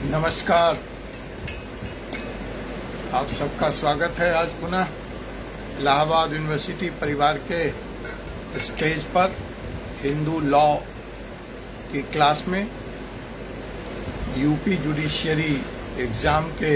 नमस्कार, आप सबका स्वागत है आज पुनः इलाहाबाद यूनिवर्सिटी परिवार के स्टेज पर हिंदू लॉ की क्लास में यूपी जुडिशियरी एग्जाम के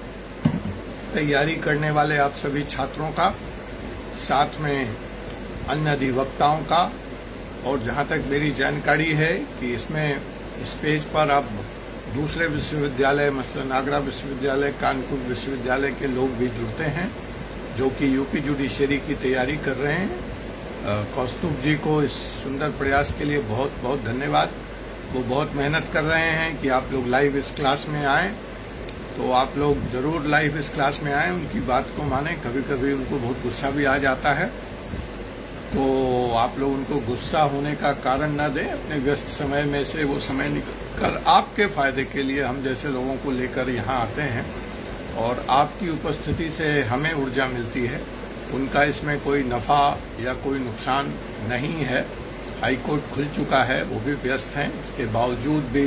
तैयारी करने वाले आप सभी छात्रों का, साथ में अन्य अधिवक्ताओं का, और जहां तक मेरी जानकारी है कि इसमें इस पेज पर आप दूसरे विश्वविद्यालय मसलन आगरा विश्वविद्यालय, कानपुर विश्वविद्यालय के लोग भी जुड़ते हैं जो कि यूपी जुडिशियरी की तैयारी कर रहे हैं। कौस्तुभ जी को इस सुंदर प्रयास के लिए बहुत बहुत धन्यवाद। वो बहुत मेहनत कर रहे हैं कि आप लोग लाइव इस क्लास में आएं, तो आप लोग जरूर लाइव इस क्लास में आएं, उनकी बात को मानें। कभी कभी उनको बहुत गुस्सा भी आ जाता है, तो आप लोग उनको गुस्सा होने का कारण न दें। अपने व्यस्त समय में से वो समय निकाल कर आपके फायदे के लिए हम जैसे लोगों को लेकर यहाँ आते हैं, और आपकी उपस्थिति से हमें ऊर्जा मिलती है। उनका इसमें कोई नफा या कोई नुकसान नहीं है। हाईकोर्ट खुल चुका है, वो भी व्यस्त हैं, इसके बावजूद भी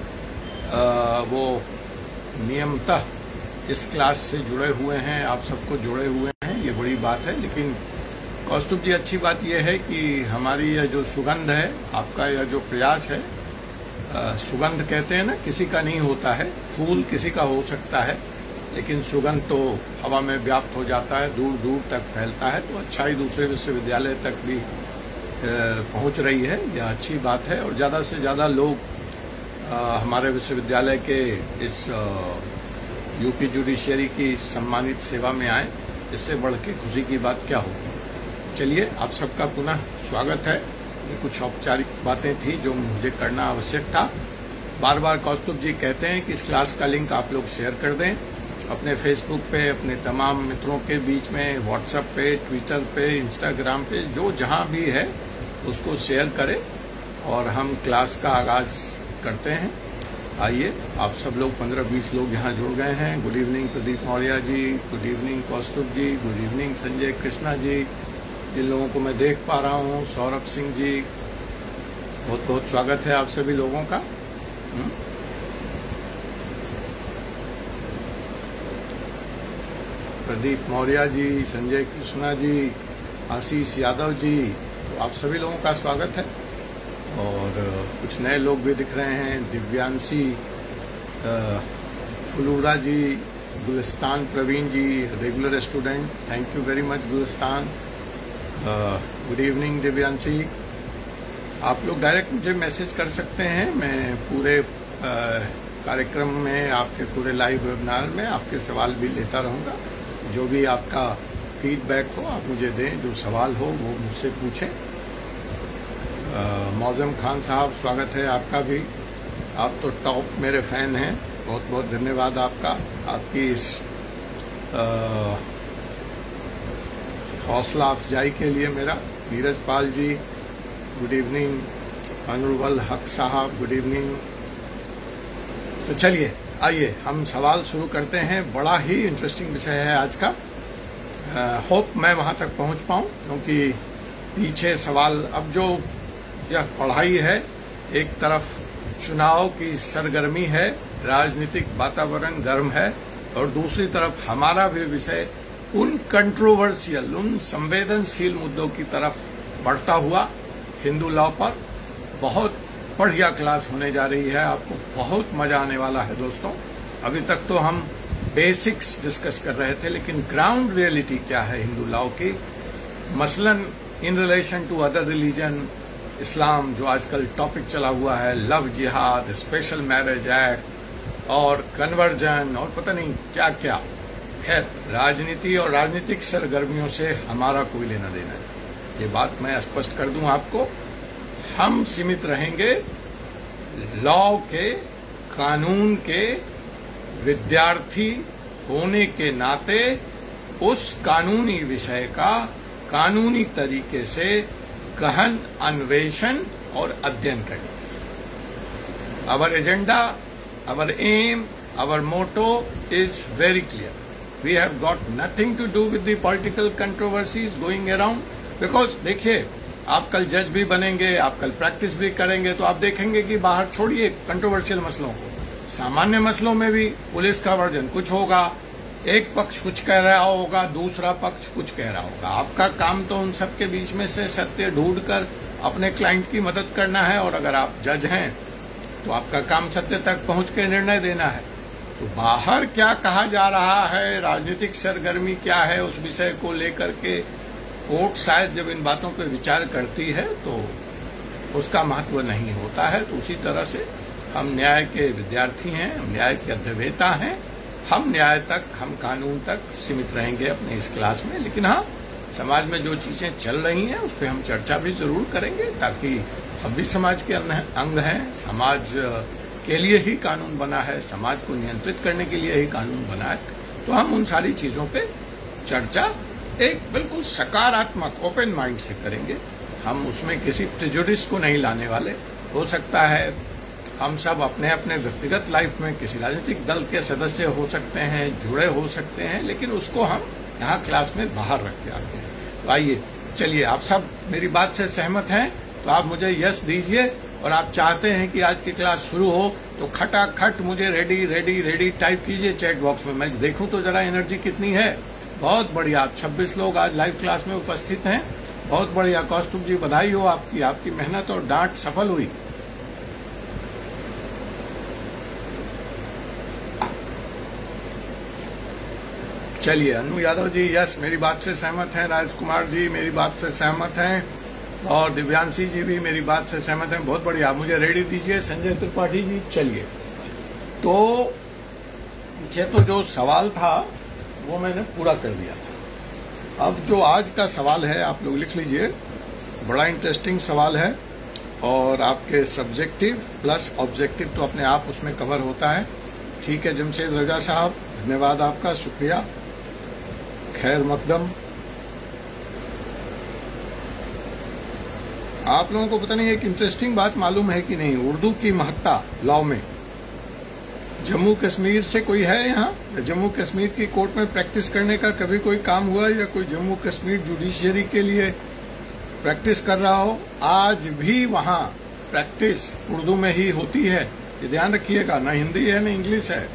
वो नियमतः इस क्लास से जुड़े हुए हैं, आप सबको जुड़े हुए हैं, ये बड़ी बात है। लेकिन कौस्तुभ जी, अच्छी बात यह है कि हमारी यह जो सुगंध है, आपका यह जो प्रयास है, सुगंध कहते हैं ना, किसी का नहीं होता है, फूल किसी का हो सकता है, लेकिन सुगंध तो हवा में व्याप्त हो जाता है, दूर दूर तक फैलता है। तो अच्छाई दूसरे विश्वविद्यालय तक भी पहुंच रही है, यह अच्छी बात है। और ज्यादा से ज्यादा लोग हमारे विश्वविद्यालय के इस यूपी जुडिशियरी की सम्मानित सेवा में आए, इससे बढ़ के खुशी की बात क्या होगी। चलिए, आप सबका पुनः स्वागत है। ये कुछ औपचारिक बातें थी जो मुझे करना आवश्यक था। बार बार कौस्तुभ जी कहते हैं कि इस क्लास का लिंक आप लोग शेयर कर दें अपने फेसबुक पे, अपने तमाम मित्रों के बीच में, व्हाट्सएप पे, ट्विटर पे, इंस्टाग्राम पे, जो जहां भी है उसको शेयर करें और हम क्लास का आगाज करते हैं। आइए, आप सब लोग 15-20 लोग यहाँ जुड़ गए हैं। Good evening Pradeep Maurya ji, good evening Kaustubh ji, good evening Sanjay Krishna ji, जिन लोगों को मैं देख पा रहा हूँ, सौरभ सिंह जी, बहुत बहुत स्वागत है आप सभी लोगों का। प्रदीप मौर्य जी, संजय कृष्णा जी, आशीष यादव जी, तो आप सभी लोगों का स्वागत है। और कुछ नए लोग भी दिख रहे हैं, Divyanshi Phulura ji, Gulistan Praveen ji, regular student, thank you very much Gulistan. Good evening Divyanshi. आप लोग डायरेक्ट मुझे मैसेज कर सकते हैं, मैं पूरे कार्यक्रम में, आपके पूरे लाइव वेबिनार में आपके सवाल भी लेता रहूंगा। जो भी आपका फीडबैक हो आप मुझे दें, जो सवाल हो वो मुझसे पूछें। मौजम खान साहब, स्वागत है आपका भी। आप तो टॉप मेरे फैन हैं, बहुत बहुत धन्यवाद आपका, आपकी इस हौसला अफजाई के लिए मेरा। Neeraj Pal ji, good evening. अनुरवल हक साहब, गुड इवनिंग। तो चलिए, आइए हम सवाल शुरू करते हैं। बड़ा ही इंटरेस्टिंग विषय है आज का। होप मैं वहां तक पहुंच पाऊं, क्योंकि पीछे सवाल, अब जो यह पढ़ाई है, एक तरफ चुनाव की सरगर्मी है, राजनीतिक वातावरण गर्म है, और दूसरी तरफ हमारा भी विषय उन कंट्रोवर्शियल, उन संवेदनशील मुद्दों की तरफ बढ़ता हुआ हिंदू लॉ पर। बहुत बढ़िया क्लास होने जा रही है, आपको बहुत मजा आने वाला है दोस्तों। अभी तक तो हम बेसिक्स डिस्कस कर रहे थे, लेकिन ग्राउंड रियलिटी क्या है हिंदू लॉ की, मसलन in relation to other religion, Islam जो आजकल टॉपिक चला हुआ है, love jihad, special marriage act और कन्वर्जन और पता नहीं क्या क्या। खैर, राजनीति और राजनीतिक सरगर्मियों से हमारा कोई लेना देना है, ये बात मैं स्पष्ट कर दूं आपको। हम सीमित रहेंगे लॉ के, कानून के विद्यार्थी होने के नाते उस कानूनी विषय का कानूनी तरीके से गहन अन्वेषण और अध्ययन करेंगे। Our agenda, our aim, our motto is very clear. We have got nothing to do with the political controversies going around, because देखिए, आप कल जज भी बनेंगे, आप कल प्रैक्टिस भी करेंगे, तो आप देखेंगे कि बाहर छोड़िए कंट्रोवर्शियल मसलों को, सामान्य मसलों में भी पुलिस का वर्जन कुछ होगा, एक पक्ष कुछ कह रहा होगा, दूसरा पक्ष कुछ कह रहा होगा। आपका काम तो उन सबके बीच में से सत्य ढूंढकर अपने क्लाइंट की मदद करना है, और अगर आप जज हैं तो आपका काम सत्य तक पहुंच के निर्णय देना है। तो बाहर क्या कहा जा रहा है, राजनीतिक सरगर्मी क्या है, उस विषय को लेकर के कोर्ट शायद जब इन बातों पर विचार करती है तो उसका महत्व नहीं होता है। तो उसी तरह से हम न्याय के विद्यार्थी हैं, हम न्याय के अध्येता हैं, हम न्याय तक, हम कानून तक सीमित रहेंगे अपने इस क्लास में। लेकिन हाँ, समाज में जो चीजें चल रही हैं उस पर हम चर्चा भी जरूर करेंगे, ताकि हम भी समाज के अंग हैं। समाज के लिए ही कानून बना है, समाज को नियंत्रित करने के लिए ही कानून बना है। तो हम उन सारी चीजों पे चर्चा एक बिल्कुल सकारात्मक ओपन माइंड से करेंगे। हम उसमें किसी प्रेजुडिस को नहीं लाने वाले। हो सकता है हम सब अपने अपने व्यक्तिगत लाइफ में किसी राजनीतिक दल के सदस्य हो सकते हैं, जुड़े हो सकते हैं, लेकिन उसको हम यहाँ क्लास में बाहर रख के आते हैं। तो आइए, चलिए, आप सब मेरी बात से सहमत हैं तो आप मुझे यस दीजिए, और आप चाहते हैं कि आज की क्लास शुरू हो तो खटाखट मुझे रेडी रेडी रेडी टाइप कीजिए चैट बॉक्स में। मैं देखूं तो जरा एनर्जी कितनी है। बहुत बढ़िया, आप 26 लोग आज लाइव क्लास में उपस्थित हैं। बहुत बढ़िया कौस्तुभ जी, बधाई हो आपकी, आपकी मेहनत और डांट सफल हुई। चलिए, अनु यादव जी यस मेरी बात से सहमत हैं, राजकुमार जी मेरी बात से सहमत हैं, और दिव्यांशी जी भी मेरी बात से सहमत हैं। बहुत बढ़िया, मुझे रेडी दीजिए। संजय त्रिपाठी जी, चलिए, तो पीछे तो जो सवाल था वो मैंने पूरा कर दिया था। अब जो आज का सवाल है आप लोग लिख लीजिए, बड़ा इंटरेस्टिंग सवाल है, और आपके सब्जेक्टिव प्लस ऑब्जेक्टिव तो अपने आप उसमें कवर होता है। ठीक है जमशेद रजा साहब, धन्यवाद आपका, शुक्रिया। खैर मकदम, आप लोगों को पता नहीं एक इंटरेस्टिंग बात मालूम है कि नहीं, उर्दू की महत्ता लॉ में। जम्मू कश्मीर से कोई है यहाँ? जम्मू कश्मीर की कोर्ट में प्रैक्टिस करने का कभी कोई काम हुआ, या कोई जम्मू कश्मीर जुडिशियरी के लिए प्रैक्टिस कर रहा हो? आज भी वहाँ प्रैक्टिस उर्दू में ही होती है, ये ध्यान रखिएगा। ना हिंदी है ना इंग्लिश है।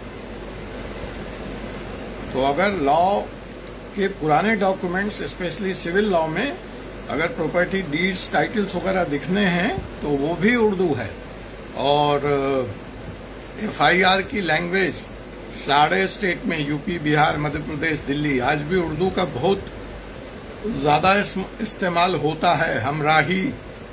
तो अगर लॉ के पुराने डॉक्यूमेंट्स, स्पेशली सिविल लॉ में अगर प्रॉपर्टी डीड्स, टाइटल्स वगैरह दिखने हैं तो वो भी उर्दू है। और FIR की लैंग्वेज सारे स्टेट में, यूपी, बिहार, मध्य प्रदेश, दिल्ली, आज भी उर्दू का बहुत ज्यादा इस्तेमाल होता है। हमराही,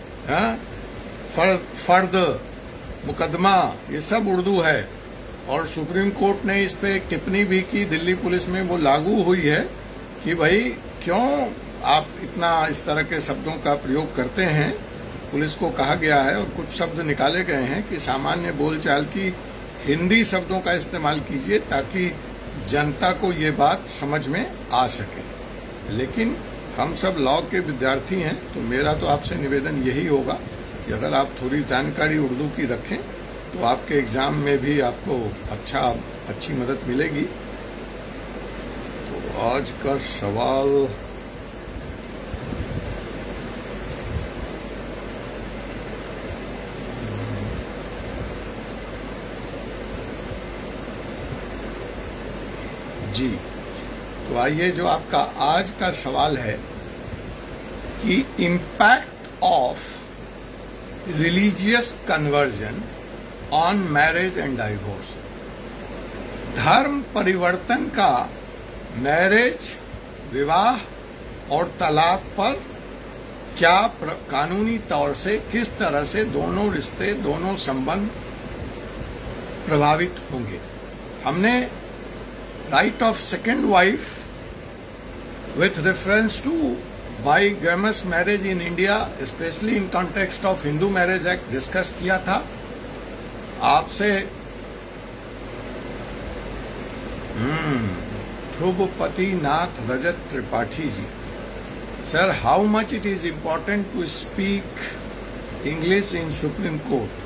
फर्द, मुकदमा, ये सब उर्दू है। और सुप्रीम कोर्ट ने इस पे एक टिप्पणी भी की, दिल्ली पुलिस में वो लागू हुई है कि भाई क्यों आप इतना इस तरह के शब्दों का प्रयोग करते हैं। पुलिस को कहा गया है, और कुछ शब्द निकाले गए हैं कि सामान्य बोलचाल की हिंदी शब्दों का इस्तेमाल कीजिए, ताकि जनता को ये बात समझ में आ सके। लेकिन हम सब लॉ के विद्यार्थी हैं, तो मेरा तो आपसे निवेदन यही होगा कि अगर आप थोड़ी जानकारी उर्दू की रखें तो आपके एग्जाम में भी आपको अच्छी मदद मिलेगी। तो आज का सवाल जी, तो आइए, जो आपका आज का सवाल है कि impact of religious conversion on marriage and divorce, धर्म परिवर्तन का मैरिज, विवाह और तलाक पर क्या कानूनी तौर से किस तरह से दोनों रिश्ते, दोनों संबंध प्रभावित होंगे। हमने right of second wife with reference to bigamous marriage in India, specially in context of Hindu marriage act discuss किया था आपसे। Dhruvpati Nath Rajat Tripathi ji, sir, how much it is important to speak English in supreme court?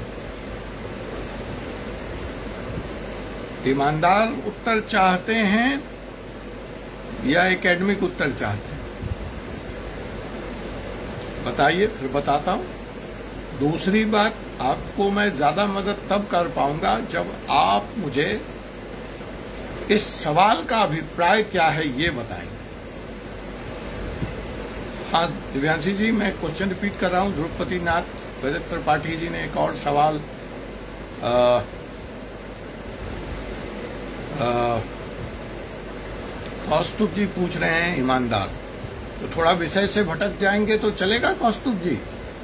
ईमानदार उत्तर चाहते हैं या एकेडमिक उत्तर चाहते हैं? बताइए, फिर बताता हूं। दूसरी बात, आपको मैं ज्यादा मदद तब कर पाऊंगा जब आप मुझे इस सवाल का अभिप्राय क्या है ये बताएंगे। हाँ दिव्यांशी जी, मैं क्वेश्चन रिपीट कर रहा हूं। द्रौपदी नाथ रजत त्रिपाठी जी ने एक और सवाल कौस्तुभ जी पूछ रहे हैं, ईमानदार। तो थोड़ा विषय से भटक जाएंगे तो चलेगा कौस्तुभ जी?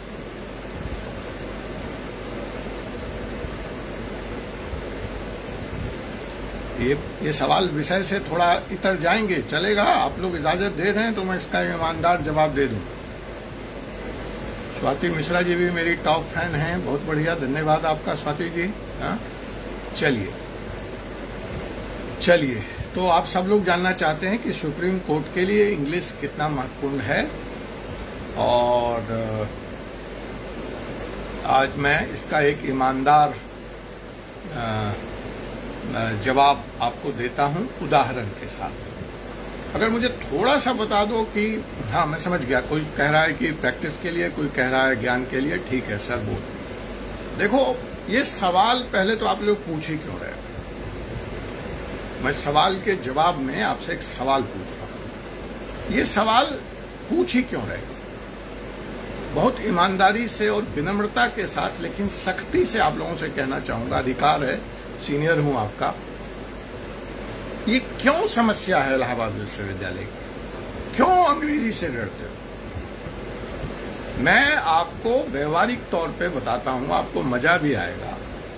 ये सवाल विषय से थोड़ा इतर जाएंगे, चलेगा? आप लोग इजाजत दे रहे हैं तो मैं इसका ईमानदार जवाब दे दूं। स्वाति मिश्रा जी भी मेरी टॉप फैन हैं, बहुत बढ़िया, धन्यवाद आपका स्वाति जी। हाँ चलिए, तो आप सब लोग जानना चाहते हैं कि सुप्रीम कोर्ट के लिए इंग्लिश कितना महत्वपूर्ण है, और आज मैं इसका एक ईमानदार जवाब आपको देता हूं उदाहरण के साथ। अगर मुझे थोड़ा सा बता दो कि हाँ मैं समझ गया, कोई कह रहा है कि प्रैक्टिस के लिए, कोई कह रहा है ज्ञान के लिए, ठीक है सर बोल। देखो ये सवाल पहले तो आप लोग पूछ ही क्यों रहे? मैं सवाल के जवाब में आपसे एक सवाल पूछ रहा हूं, ये सवाल पूछ ही क्यों रहे? बहुत ईमानदारी से और विनम्रता के साथ लेकिन सख्ती से आप लोगों से कहना चाहूंगा, अधिकार है, सीनियर हूं आपका। ये क्यों समस्या है इलाहाबाद विश्वविद्यालय की? क्यों अंग्रेजी से डरते हो? मैं आपको व्यवहारिक तौर पे बताता हूं, आपको मजा भी आएगा।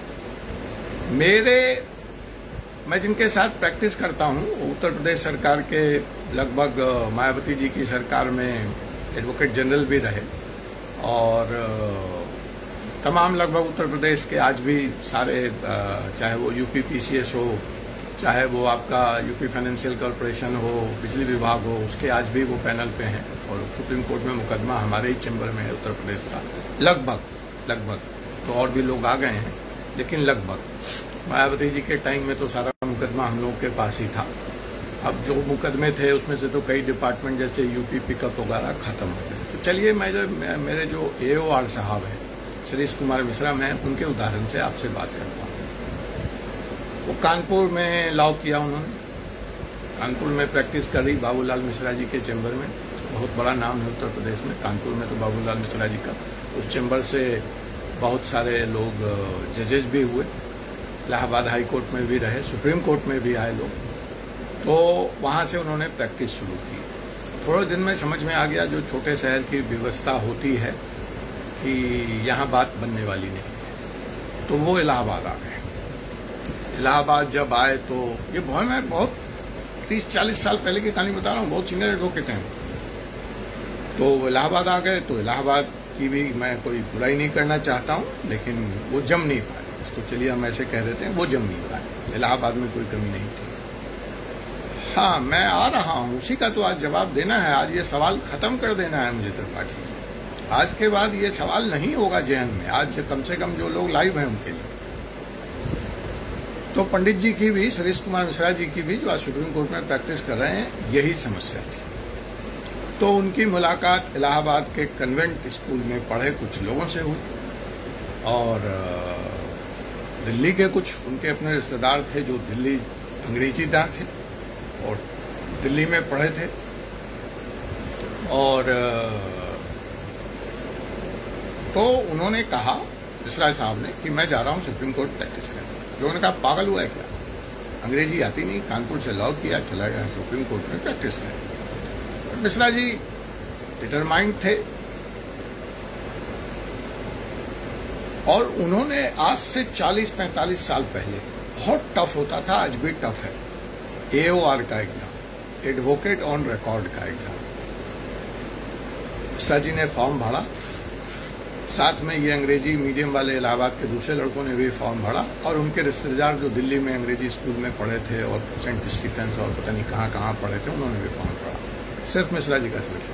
मैं जिनके साथ प्रैक्टिस करता हूं, उत्तर प्रदेश सरकार के लगभग मायावती जी की सरकार में एडवोकेट जनरल भी रहे, और तमाम लगभग उत्तर प्रदेश के आज भी सारे, चाहे वो यूपी पीसीएस हो, चाहे वो आपका यूपी फाइनेंशियल कॉर्पोरेशन हो, बिजली विभाग हो, उसके आज भी वो पैनल पे हैं, और सुप्रीम कोर्ट में मुकदमा हमारे ही चैम्बर में है उत्तर प्रदेश का, लगभग। तो और भी लोग आ गए हैं, लेकिन लगभग। मायावती जी के टाइम में तो सारा मुकदमा हम लोगों के पास ही था। अब जो मुकदमे थे उसमें से तो कई डिपार्टमेंट जैसे यूपी पिकअप वगैरह खत्म हो गए। तो चलिए, मेरे जो AOR साहब हैं सुरेश कुमार मिश्रा, मैं उनके उदाहरण से आपसे बात करता हूँ। वो कानपुर में लॉ किया उन्होंने, कानपुर में प्रैक्टिस कर रही बाबूलाल मिश्रा जी के चैम्बर में, बहुत बड़ा नाम है उत्तर प्रदेश में, कानपुर में तो बाबूलाल मिश्रा जी का। उस चैम्बर से बहुत सारे लोग जजेस भी हुए, इलाहाबाद हाई कोर्ट में भी रहे, सुप्रीम कोर्ट में भी आए लोग। तो वहां से उन्होंने प्रैक्टिस शुरू की। थोड़े दिन में समझ में आ गया जो छोटे शहर की व्यवस्था होती है कि यहाँ बात बनने वाली नहीं है, तो वो इलाहाबाद आ गए। इलाहाबाद जब आए तो ये बहुत 30-40 साल पहले की कहानी बता रहा हूँ, बहुत सीनियर एडवोकेट हैं। तो इलाहाबाद आ गए, तो इलाहाबाद की भी मैं कोई बुराई नहीं करना चाहता हूँ, लेकिन वो जम नहीं पाए, इसको चलिए हम ऐसे कह देते हैं, वो जम नहीं पाए। इलाहाबाद में कोई कमी नहीं थी। हाँ, मैं आ रहा हूँ, उसी का तो आज जवाब देना है। आज ये सवाल खत्म कर देना है मुझे त्रिपाठी जी। आज के बाद ये सवाल नहीं होगा जहन में, आज कम से कम जो लोग लाइव हैं उनके लिए। तो पंडित जी की भी, सुरेश कुमार मिश्रा जी की भी, जो आज सुप्रीम कोर्ट में प्रैक्टिस कर रहे हैं, यही समस्या थी। तो उनकी मुलाकात इलाहाबाद के कन्वेंट स्कूल में पढ़े कुछ लोगों से हुई, और दिल्ली के कुछ उनके अपने रिश्तेदार थे जो दिल्ली अंग्रेजीदार थे और दिल्ली में पढ़े थे। और तो उन्होंने कहा, मिश्रा साहब ने, कि मैं जा रहा हूं सुप्रीम कोर्ट प्रैक्टिस करने। जो उन्होंने कहा पागल हुआ है क्या, अंग्रेजी आती नहीं, कानपुर से लॉ किया, चला गया सुप्रीम कोर्ट में प्रैक्टिस करने। मिश्रा जी डिटरमाइंड थे, और उन्होंने आज से 40-45 साल पहले, बहुत टफ होता था, आज भी टफ है, AOR का एग्जाम, एडवोकेट ऑन रिकॉर्ड का एग्जाम। मिश्रा जी ने फॉर्म भरा, साथ में ये अंग्रेजी मीडियम वाले इलाहाबाद के दूसरे लड़कों ने भी फॉर्म भरा, और उनके रिश्तेदार जो दिल्ली में अंग्रेजी स्कूल में पढ़े थे और सेंट स्टीफेंस और पता नहीं कहाँ पढ़े थे, उन्होंने भी फॉर्म भरा। सिर्फ मिश्रा जी का सिलेक्शन।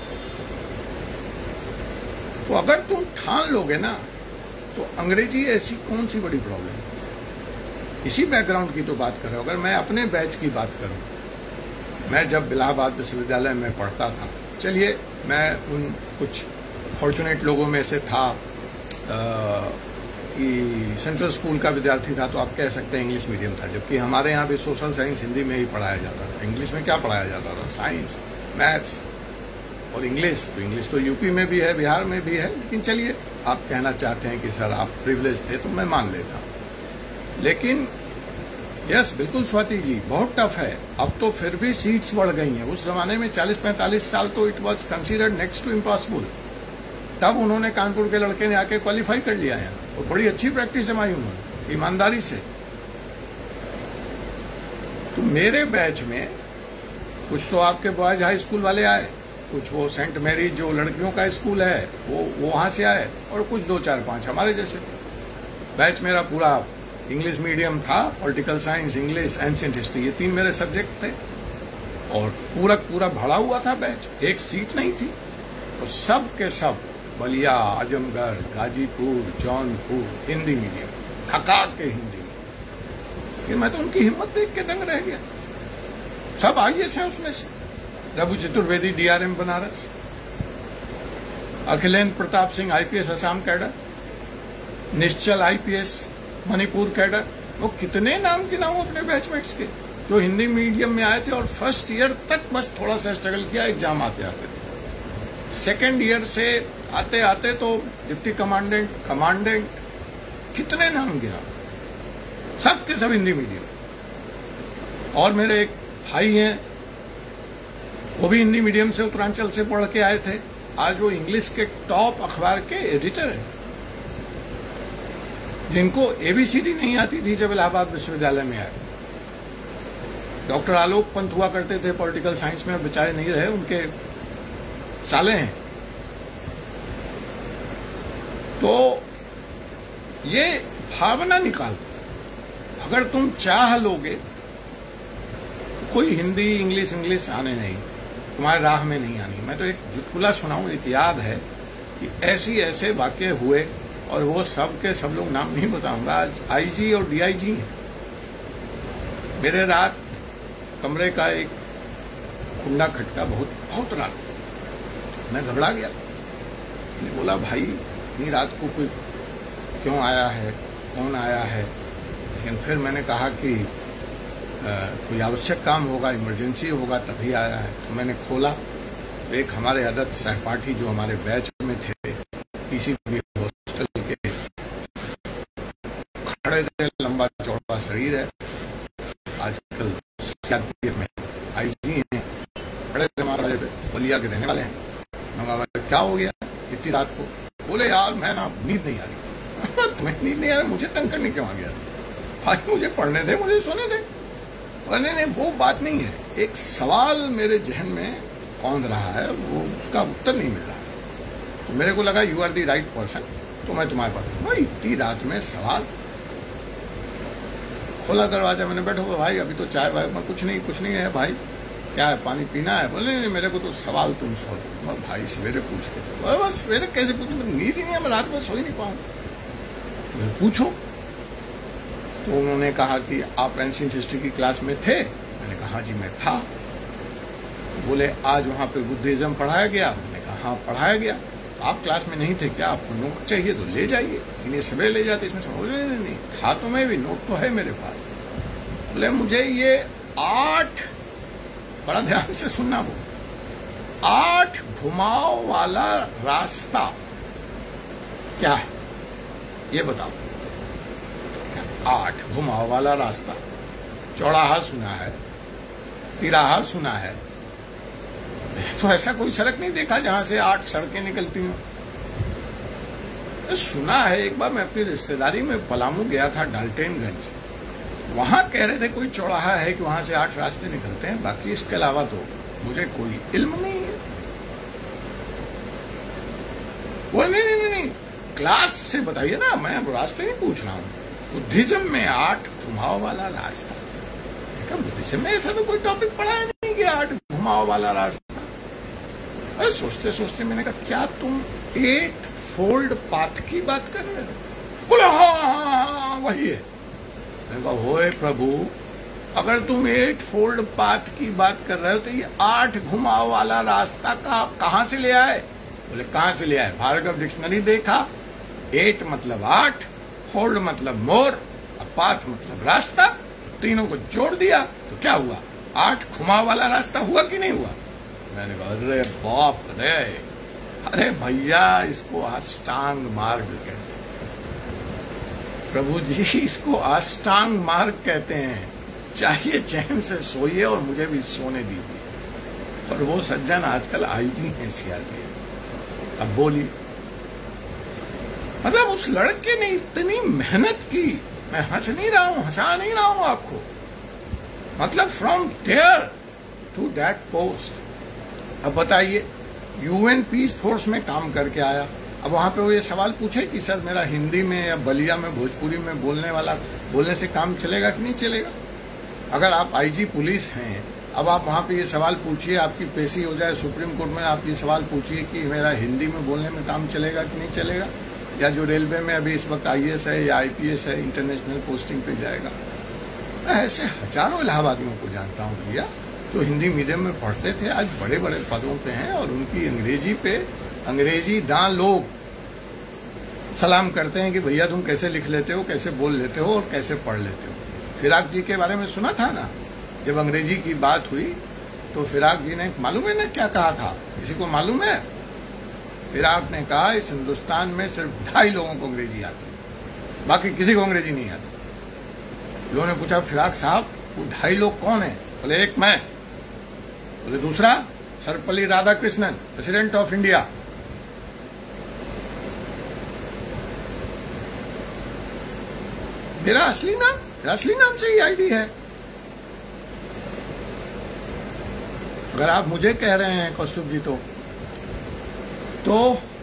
तो अगर तुम ठान लोगे ना, तो अंग्रेजी ऐसी कौन सी बड़ी प्रॉब्लम है? इसी बैकग्राउंड की तो बात कर रहा हूं। अगर मैं अपने बैच की बात करूं, मैं जब इलाहाबाद विश्वविद्यालय में पढ़ता था, चलिए मैं उन कुछ फॉर्चुनेट लोगों में से था कि सेंट्रल स्कूल का विद्यार्थी था, तो आप कह सकते हैं इंग्लिश मीडियम था, जबकि हमारे यहाँ भी सोशल साइंस हिंदी में ही पढ़ाया जाता था। इंग्लिश में क्या पढ़ाया जाता था? साइंस, मैथ्स और इंग्लिश। तो इंग्लिश तो यूपी में भी है, बिहार में भी है, लेकिन चलिए आप कहना चाहते हैं कि सर आप प्रिविलेज थे, तो मैं मान लेता हूं। लेकिन यस, बिल्कुल स्वाति जी, बहुत टफ है। अब तो फिर भी सीट्स बढ़ गई हैं। उस जमाने में 40-45 साल तो it was considered next to impossible. तब उन्होंने कानपुर के लड़के ने आके क्वालिफाई कर लिया है और बड़ी अच्छी प्रैक्टिस जमाई उन्होंने, ईमानदारी से। तो मेरे बैच में कुछ तो आपके बॉयज हाई स्कूल वाले आए, कुछ वो सेंट मैरी जो लड़कियों का स्कूल है वो वहां से आए, और कुछ 2-4-5 हमारे जैसे थे। बैच मेरा पूरा इंग्लिश मीडियम था, political science, English, ancient history, ये 3 मेरे सब्जेक्ट थे, और पूरा भरा हुआ था बैच। एक सीट नहीं थी। और सब के सब बलिया, आजमगढ़, गाजीपुर, जौनपुर, हिंदी मीडियम, ढका के हिंदी मीडियम। लेकिन मैं तो उनकी हिम्मत देख के दंग रह गया। सब आईएएस हैं उसमें से। Raghu Chaturvedi DRM Banaras, Akhilendra Pratap Singh IPS Assam cadre, Nishchal IPS Manipur cadre. वो कितने नाम गिनाऊं अपने बैचमेट्स के जो हिंदी मीडियम में आए थे और फर्स्ट ईयर तक बस थोड़ा सा स्ट्रगल किया, एग्जाम आते आते थे। सेकेंड ईयर से आते आते तो डिप्टी कमांडेंट, कितने नाम गिना, सब के सब हिंदी मीडियम। और मेरे एक भाई हैं, वो भी हिंदी मीडियम से उत्तरांचल से पढ़ के आए थे। आज वो इंग्लिश के टॉप अखबार के एडिटर हैं, जिनको एबीसीडी नहीं आती थी जब इलाहाबाद विश्वविद्यालय में आए। डॉक्टर आलोक पंत हुआ करते थे पॉलिटिकल साइंस में, बेचारे नहीं रहे, उनके साले हैं। तो ये भावना निकाल, अगर तुम चाह लोगे, कोई हिंदी इंग्लिश आने नहीं, तुम्हारे राह में नहीं आनी। मैं तो एक चुटकुला सुनाऊं, एक याद है कि ऐसे वाकये हुए, और वो सब के सब लोग नाम नहीं बताऊंगा। आज आईजी और डीआईजी हैं। मेरे रात कमरे का एक कुंडा खटका, बहुत रात, मैं घबरा गया। मैंने बोला भाई इतनी रात को कोई क्यों आया है, कौन आया है? लेकिन फिर मैंने कहा कि कोई आवश्यक काम होगा, इमरजेंसी होगा, तभी आया है। तो मैंने खोला, तो एक हमारे आदत सहपाठी जो हमारे बैच में थे, पीसीबी हॉस्टल के, खड़े थे, लंबा चौड़ा शरीर है, आजकल सीआरपीएफ में आईजी हैं, खड़े थे हमारे बलिया के रहने वाले हैं। मैं क्या हो गया इतनी रात को? बोले यार मैं ना नींद नहीं आ रही। तुम्हें नींद नहीं आ रही, मुझे तंग करने क्यों आ गया? भाई मुझे पढ़ने दे, मुझे सोने दे। नहीं, वो बात नहीं है। एक सवाल मेरे जहन में कौंध रहा है, वो उसका उत्तर नहीं मिल रहा। तो मेरे को लगा you are the right person, तो मैं तुम्हारे पास। भाई इतनी रात में सवाल। खोला दरवाजा, मैंने बैठो भाई अभी तो चाय वाय में कुछ नहीं है भाई, क्या है, पानी पीना है? बोले नहीं, मेरे को तो सवाल तुम सोचो। भाई सवेरे पूछते, बस सवेरे कैसे पूछो? नींद ही नहीं है, मैं रात में सो ही नहीं पाऊंगा। पूछो। तो उन्होंने कहा कि आप एंशिएंट हिस्ट्री की क्लास में थे? मैंने कहा हाँ जी मैं था। बोले आज वहां पे बुद्धिज्म पढ़ाया गया? मैंने कहा हाँ पढ़ाया गया। आप क्लास में नहीं थे क्या? आपको नोट चाहिए तो ले जाइए। इन्हें सवेरे ले जाते, इसमें बोले नहीं था तो मैं भी, नोट तो है मेरे पास। बोले मुझे ये 8, बड़ा ध्यान से सुनना, वो 8 घुमाव वाला रास्ता क्या है ये बताओ। 8 घुमाव वाला रास्ता, चौराहा सुना है, तिराहा सुना है, तो ऐसा कोई सड़क नहीं देखा जहां से 8 सड़कें निकलती हूं। सुना है, एक बार मैं अपनी रिश्तेदारी में पलामू गया था, डाल्टनगंज, वहां कह रहे थे कोई चौराहा है कि वहां से 8 रास्ते निकलते हैं, बाकी इसके अलावा तो मुझे कोई इल्म नहीं है। वो नहीं, क्लास से बताइए ना, मैं अब रास्ते नहीं पूछ रहा हूं। बुद्धिज्म में 8 घुमाव वाला रास्ता, बुद्धिज्म में ऐसा तो कोई टॉपिक पढ़ाया नहीं कि 8 घुमाव वाला रास्ता। अरे सोचते सोचते मैंने कहा क्या तुम 8 फोल्ड पाथ की बात कर रहे हो? बोला हाँ वही है। मैंने कहा होए प्रभु, अगर तुम 8 फोल्ड पाथ की बात कर रहे हो तो ये 8 घुमाव वाला रास्ता का कहां से ले आए? बोले कहां से ले आए? भार्गव डिक्शनरी देखा, 8 मतलब 8, होल्ड मतलब मोर, पाथ मतलब रास्ता, तीनों को जोड़ दिया तो क्या हुआ? 8 घुमा वाला रास्ता हुआ कि नहीं हुआ? मैंने कहा अरे बाप रे, अरे भैया इसको अष्टांग मार्ग कहते हैं प्रभु जी, इसको अष्टांग मार्ग कहते हैं। चाहिए चैन से सोइए और मुझे भी सोने दीजिए। और वो सज्जन आजकल आईजी है सीआरपीएफ। अब बोलिए, मतलब उस लड़के ने इतनी मेहनत की, मैं हंस नहीं रहा हूं, हंसा नहीं रहा हूं आपको, मतलब from there to that post. अब बताइए, यूएन पीस फोर्स में काम करके आया, अब वहां पे वो ये सवाल पूछे कि सर मेरा हिंदी में या बलिया में भोजपुरी में बोलने से काम चलेगा कि नहीं चलेगा? अगर आप आईजी पुलिस हैं, अब आप वहां पे ये सवाल पूछिए, आपकी पेशी हो जाए सुप्रीम कोर्ट में, आप ये सवाल पूछिए कि मेरा हिंदी में बोलने में काम चलेगा कि नहीं चलेगा? या जो रेलवे में अभी इस वक्त आईएएस है या आईपीएस है, इंटरनेशनल पोस्टिंग पे जाएगा। ऐसे हजारों इलाहाबादियों को जानता हूं भैया, जो हिंदी मीडियम में पढ़ते थे, आज बड़े बड़े पदों पे हैं और उनकी अंग्रेजी दां लोग सलाम करते हैं कि भैया तुम कैसे लिख लेते हो, कैसे बोल लेते हो और कैसे पढ़ लेते हो। फिराक जी के बारे में सुना था ना, जब अंग्रेजी की बात हुई तो फिराक जी ने, मालूम है ना क्या कहा था? किसी को मालूम है? फिराक ने कहा इस हिंदुस्तान में सिर्फ 2.5 लोगों को अंग्रेजी आती है, बाकी किसी को अंग्रेजी नहीं आती। लोगों ने पूछा फिराक साहब वो 2.5 लोग कौन है? बोले एक मैं, बोले दूसरा Sarvepalli Radhakrishnan, president of India. मेरा असली नाम से ही आईडी है। अगर आप मुझे कह रहे हैं कौस्तुभ जी तो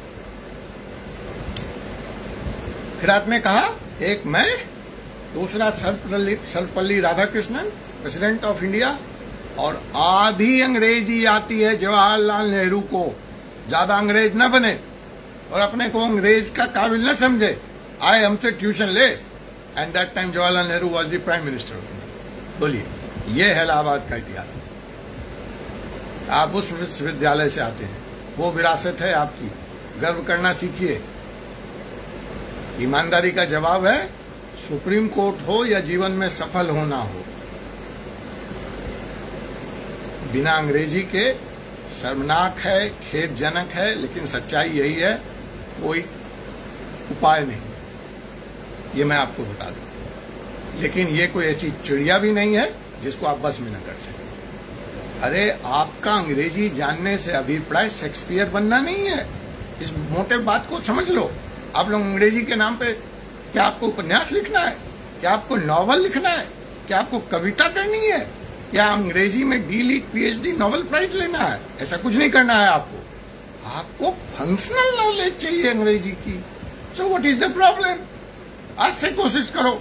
फिर आपने कहा एक मैं, दूसरा Sarvepalli Radhakrishnan, president of India, और आधी अंग्रेजी आती है जवाहरलाल नेहरू को। ज्यादा अंग्रेज न बने और अपने को अंग्रेज का काबिल न समझे, आए हमसे ट्यूशन ले। And that time Jawaharlal Nehru was the prime minister of India. बोलिए, ये है इलाहाबाद का इतिहास। आप उस विश्वविद्यालय से आते हैं, वो विरासत है आपकी, गर्व करना सीखिए। ईमानदारी का जवाब है सुप्रीम कोर्ट हो या जीवन में सफल होना हो, बिना अंग्रेजी के शर्मनाक है, खेदजनक है, लेकिन सच्चाई यही है, कोई उपाय नहीं, ये मैं आपको बता दूं। लेकिन ये कोई ऐसी चिड़िया भी नहीं है जिसको आप बस में न कर सकें। अरे आपका अंग्रेजी जानने से अभिप्राय शेक्सपियर बनना नहीं है, इस मोटे बात को समझ लो। आप लोग अंग्रेजी के नाम पे, क्या आपको उपन्यास लिखना है? क्या आपको नॉवल लिखना है? क्या आपको कविता करनी है? क्या अंग्रेजी में डीलिट पीएचडी नोबेल प्राइज लेना है? ऐसा कुछ नहीं करना है आपको फंक्शनल नॉलेज चाहिए अंग्रेजी की। So what is the problem? आज से कोशिश करो।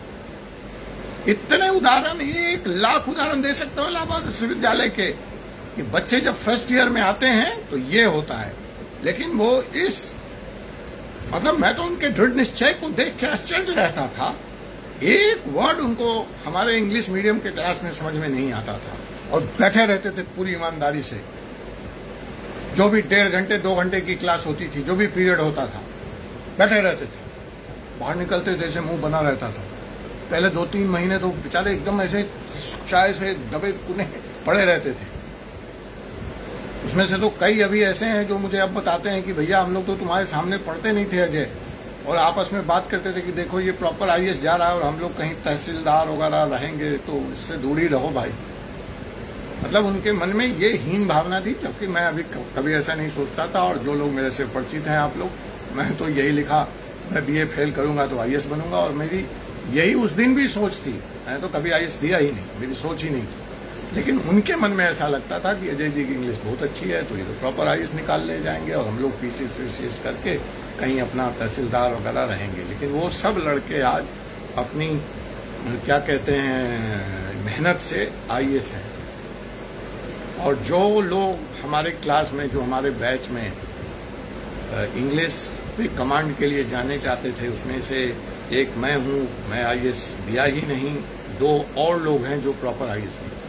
इतने उदाहरण, 1 लाख उदाहरण दे सकते हो इलाहाबाद विश्वविद्यालय के, कि बच्चे जब फर्स्ट ईयर में आते हैं तो ये होता है। लेकिन वो मतलब मैं तो उनके दृढ़ निश्चय को देख के आश्चर्य रहता था। एक वर्ड उनको हमारे इंग्लिश मीडियम के क्लास में समझ में नहीं आता था और बैठे रहते थे पूरी ईमानदारी से। जो भी 1.5 घंटे 2 घंटे की क्लास होती थी, जो भी पीरियड होता था, बैठे रहते थे। बाहर निकलते थे ऐसे मुंह बना रहता था। पहले 2-3 महीने तो बेचारे एकदम ऐसे चाय से दबे कुने पड़े रहते थे। उसमें से तो कई अभी ऐसे हैं जो मुझे अब बताते हैं कि भैया हम लोग तो तुम्हारे सामने पढ़ते नहीं थे अजय, और आपस में बात करते थे कि देखो ये प्रॉपर आईएएस जा रहा है और हम लोग कहीं तहसीलदार वगैरह रहेंगे तो इससे दूर ही रहो भाई। मतलब उनके मन में ये हीन भावना थी, जबकि मैं अभी कभी ऐसा नहीं सोचता था। और जो लोग मेरे से परिचित हैं आप लोग, मैं तो यही लिखा, मैं बीए फेल करूंगा तो आईएएस बनूंगा, और मेरी यही उस दिन भी सोच थी। मैं तो कभी आईएएस दिया ही नहीं, मेरी सोच ही नहीं थी। लेकिन उनके मन में ऐसा लगता था कि अजय जी की इंग्लिश बहुत अच्छी है तो ये तो प्रॉपर आईएएस निकाल ले जाएंगे और हम लोग पीसीएस करके कहीं अपना तहसीलदार वगैरह रहेंगे। लेकिन वो सब लड़के आज अपनी क्या कहते हैं मेहनत से आईएएस हैं। और जो लोग हमारे क्लास में, जो हमारे बैच में इंग्लिश पे कमांड के लिए जाने चाहते थे, उसमें से एक मैं हूं, मैं आईएएस दिया ही नहीं। 2 और लोग हैं जो प्रॉपर आईएएस हैं।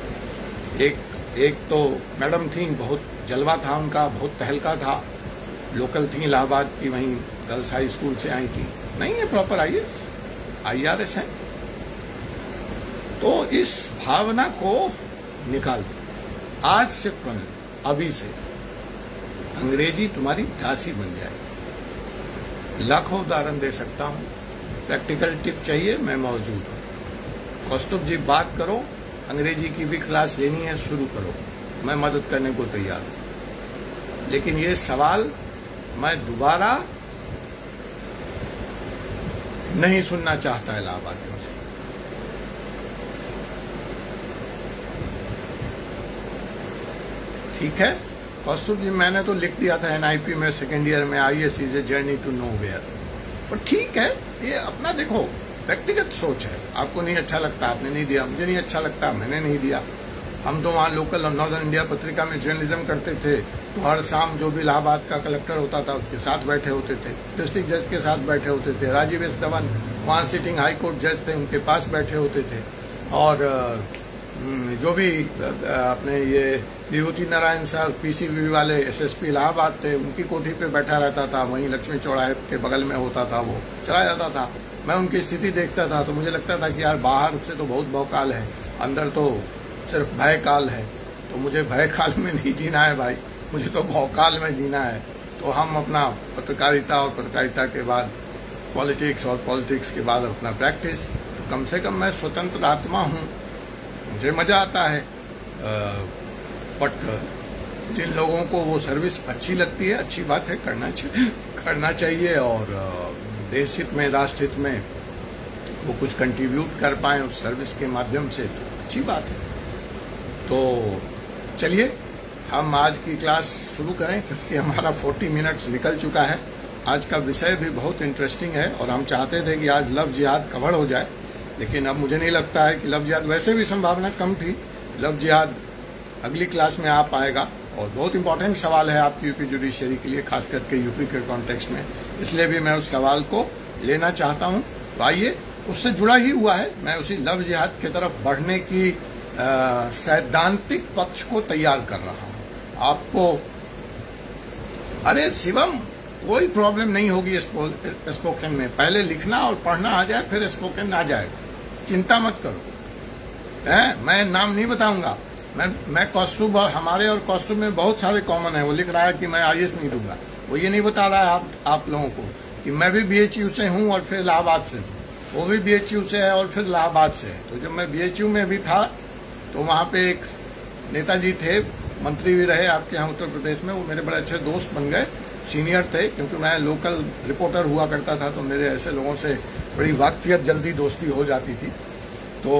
एक तो मैडम थी, बहुत जलवा था उनका, बहुत तहलका था, लोकल थी इलाहाबाद की, वहीं गर्ल्स हाई स्कूल से आई थी, नहीं है प्रॉपर आईएएस IRS है। तो इस भावना को निकाल दो आज से, अभी से। अंग्रेजी तुम्हारी दासी बन जाए। लाखों उदाहरण दे सकता हूं, प्रैक्टिकल टिप चाहिए मैं मौजूद हूं। कौस्तुभ जी बात करो, अंग्रेजी की भी क्लास लेनी है शुरू करो, मैं मदद करने को तैयार हूं। लेकिन ये सवाल मैं दोबारा नहीं सुनना चाहता इलाहाबाद में। ठीक है कौस्तुभ जी, मैंने तो लिख दिया था NIP में सेकेंड ईयर में, IAS is a journey to nowhere. पर ठीक है, ये अपना देखो व्यक्तिगत सोच है। आपको नहीं अच्छा लगता आपने नहीं दिया, मुझे नहीं अच्छा लगता मैंने नहीं दिया। हम तो वहां लोकल नॉर्दर्न इंडिया पत्रिका में जर्नलिज्म करते थे, तो हर शाम जो भी इलाहाबाद का कलेक्टर होता था उसके साथ बैठे होते थे, डिस्ट्रिक्ट जज के साथ बैठे होते थे, राजीव एस धवन वहां सिटिंग हाई कोर्ट जज थे उनके पास बैठे होते थे, और जो भी अपने ये विभूति नारायण सर PCB वाले SSP इलाहाबाद थे, उनकी कोठी पे बैठा रहता था, वहीं लक्ष्मी चौराहे के बगल में होता था, वो चला जाता था। मैं उनकी स्थिति देखता था तो मुझे लगता था कि यार बाहर से तो बहुत भौकाल है, अंदर तो सिर्फ भय काल है। तो मुझे भय काल में नहीं जीना है भाई, मुझे तो भौकाल में जीना है। तो हम अपना पत्रकारिता और पत्रकारिता के बाद पॉलिटिक्स और पॉलिटिक्स के बाद अपना प्रैक्टिस। कम से कम मैं स्वतंत्र आत्मा हूं, मुझे मजा आता है। बट जिन लोगों को वो सर्विस अच्छी लगती है, अच्छी बात है, करना चाहिए और देश हित में राष्ट्र हित में वो कुछ कंट्रीब्यूट कर पाए उस सर्विस के माध्यम से, तो अच्छी बात है। तो चलिए हम आज की क्लास शुरू करें, क्योंकि हमारा 40 मिनट्स निकल चुका है। आज का विषय भी बहुत इंटरेस्टिंग है और हम चाहते थे कि आज लव जिहाद कवर हो जाए, लेकिन अब मुझे नहीं लगता है कि लव जिहाद, वैसे भी संभावना कम थी। लव जिहाद अगली क्लास में आ पाएगा और बहुत इंपॉर्टेंट सवाल है आपकी यूपी जुडिशरी के लिए, खास करके यूपी के कॉन्टेक्स्ट में, इसलिए भी मैं उस सवाल को लेना चाहता हूं। तो आइए, उससे जुड़ा ही हुआ है, मैं उसी लव जिहाद की तरफ बढ़ने की सैद्धांतिक पक्ष को तैयार कर रहा हूं आपको। अरे शिवम, कोई प्रॉब्लम नहीं होगी स्पोकन में, पहले लिखना और पढ़ना आ जाए फिर स्पोकन आ जाएगा, चिंता मत करो। मैं नाम नहीं बताऊंगा, मैं कौस्तुभ, और हमारे और कौस्तुभ में बहुत सारे कॉमन है। वो लिख रहा है कि मैं IAS नहीं दूंगा, वो ये नहीं बता रहा है आप लोगों को कि मैं भी BHU से हूं और फिर इलाहाबाद से, वो भी BHU से है और फिर इलाहाबाद से है। तो जब मैं BHU में भी था तो वहां पे एक नेताजी थे, मंत्री भी रहे आपके यहाँ उत्तर प्रदेश में, वो मेरे बड़े अच्छे दोस्त बन गए, सीनियर थे, क्योंकि मैं लोकल रिपोर्टर हुआ करता था, तो मेरे ऐसे लोगों से बड़ी वाकफियत जल्दी दोस्ती हो जाती थी। तो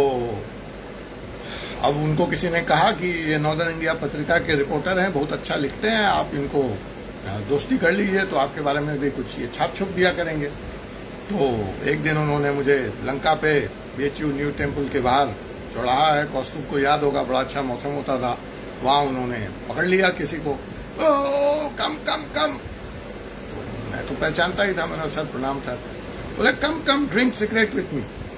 अब उनको किसी ने कहा कि ये नॉर्दर्न इंडिया पत्रिका के रिपोर्टर हैं, बहुत अच्छा लिखते हैं, आप इनको दोस्ती कर लीजिए तो आपके बारे में भी कुछ ये छाप छुप दिया करेंगे। तो एक दिन उन्होंने मुझे लंका पे BHU न्यू टेम्पल के बाहर चौराहा है, कौस्तुभ को याद होगा, बड़ा अच्छा मौसम होता था, वहां उन्होंने पकड़ लिया किसी को, ओ कम कम कम। तो मैं तो पहचानता ही था, मेरा सर प्रणाम था, बोले come come drink cigarette with me.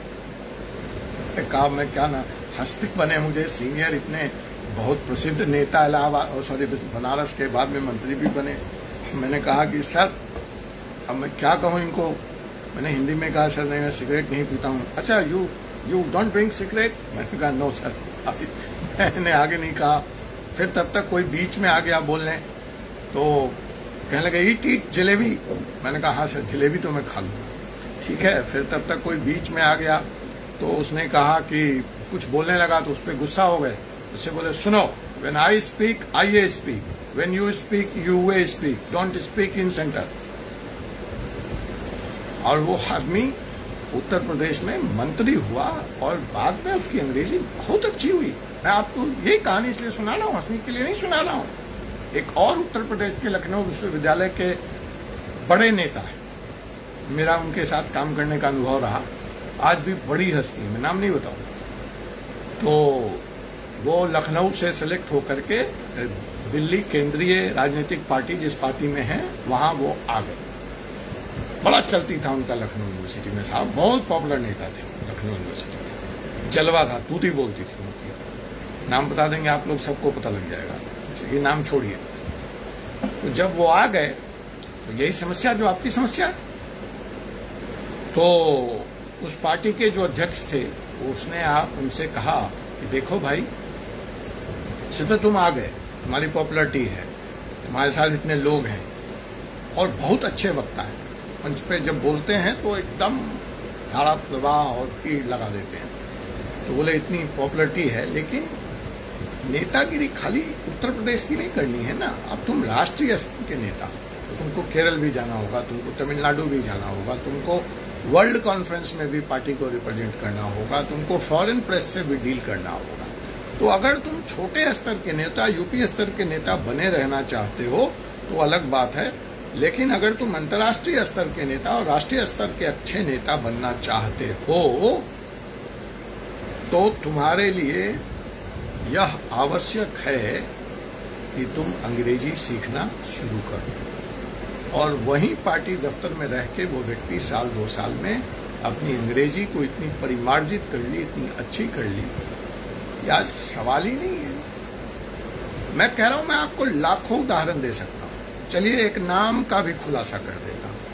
कहा मैं क्या ना, हंसते बने मुझे, सीनियर इतने बहुत प्रसिद्ध नेता इलाहाबाद, सॉरी बनारस के, बाद में मंत्री भी बने। मैंने कहा कि सर अब मैं क्या कहूँ इनको, मैंने हिंदी में कहा सर नहीं मैं सिगरेट नहीं पीता हूँ। अच्छा यू डोंट ड्रिंक सिगरेट? मैंने कहा नो सर। मैंने आगे नहीं कहा, फिर तब तक कोई बीच में आ गया बोलने, तो कहने लगे ईट जलेबी। मैंने कहा हाँ सर जलेबी तो मैं खा लूंगा। ठीक है, फिर तब तक कोई बीच में आ गया, तो उसने कहा कि कुछ बोलने लगा, तो उस पर गुस्सा हो गए, उससे बोले सुनो, when I speak I a speak, when you speak you a speak, don't speak in centre. और वो आदमी उत्तर प्रदेश में मंत्री हुआ और बाद में उसकी अंग्रेजी बहुत अच्छी हुई। मैं आपको ये कहानी इसलिए सुना रहा हूँ, हंसने के लिए नहीं सुना रहा हूँ। एक और उत्तर प्रदेश के लखनऊ विश्वविद्यालय के बड़े नेता है, मेरा उनके साथ काम करने का अनुभव रहा, आज भी बड़ी हस्ती है, मैं नाम नहीं बताऊं। तो वो लखनऊ से सिलेक्ट होकर के दिल्ली केंद्रीय राजनीतिक पार्टी जिस पार्टी में है वहां वो आ गए। बड़ा चलती था उनका लखनऊ यूनिवर्सिटी में, साहब बहुत पॉपुलर नेता थे लखनऊ यूनिवर्सिटी में, जलवा था, तूती बोलती थी उनकी। नाम बता देंगे आप लोग, सबको पता लग जाएगा, ये नाम छोड़िए। तो जब वो आ गए तो यही समस्या जो आपकी समस्या। तो उस पार्टी के जो अध्यक्ष थे उसने उनसे कहा कि देखो भाई, सिर्फ तुम आ गए, तुम्हारी पॉपुलरिटी है, तुम्हारे साथ इतने लोग हैं और बहुत अच्छे वक्ता हैं, मंच पे जब बोलते हैं तो एकदम धारा प्रवाह और भीड़ लगा देते हैं। तो बोले इतनी पॉपुलरिटी है, लेकिन नेतागिरी खाली उत्तर प्रदेश की नहीं करनी है ना, अब तुम राष्ट्रीय स्तर के नेता, तो तुमको केरल भी जाना होगा, तुमको तमिलनाडु भी जाना होगा, तुमको वर्ल्ड कॉन्फ्रेंस में भी पार्टी को रिप्रेजेंट करना होगा, तुमको फॉरेन प्रेस से भी डील करना होगा। तो अगर तुम छोटे स्तर के नेता, यूपी स्तर के नेता बने रहना चाहते हो तो अलग बात है, लेकिन अगर तुम अंतर्राष्ट्रीय स्तर के नेता और राष्ट्रीय स्तर के अच्छे नेता बनना चाहते हो तो तुम्हारे लिए यह आवश्यक है कि तुम अंग्रेजी सीखना शुरू करो। और वहीं पार्टी दफ्तर में रह के वो व्यक्ति साल 2 साल में अपनी अंग्रेजी को इतनी परिमार्जित कर ली, इतनी अच्छी कर ली, यह सवाल ही नहीं है। मैं कह रहा हूं, मैं आपको लाखों उदाहरण दे सकता हूं। चलिए एक नाम का भी खुलासा कर देता हूं,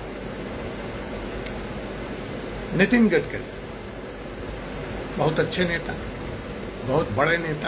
नितिन गडकरी। बहुत अच्छे नेता, बहुत बड़े नेता,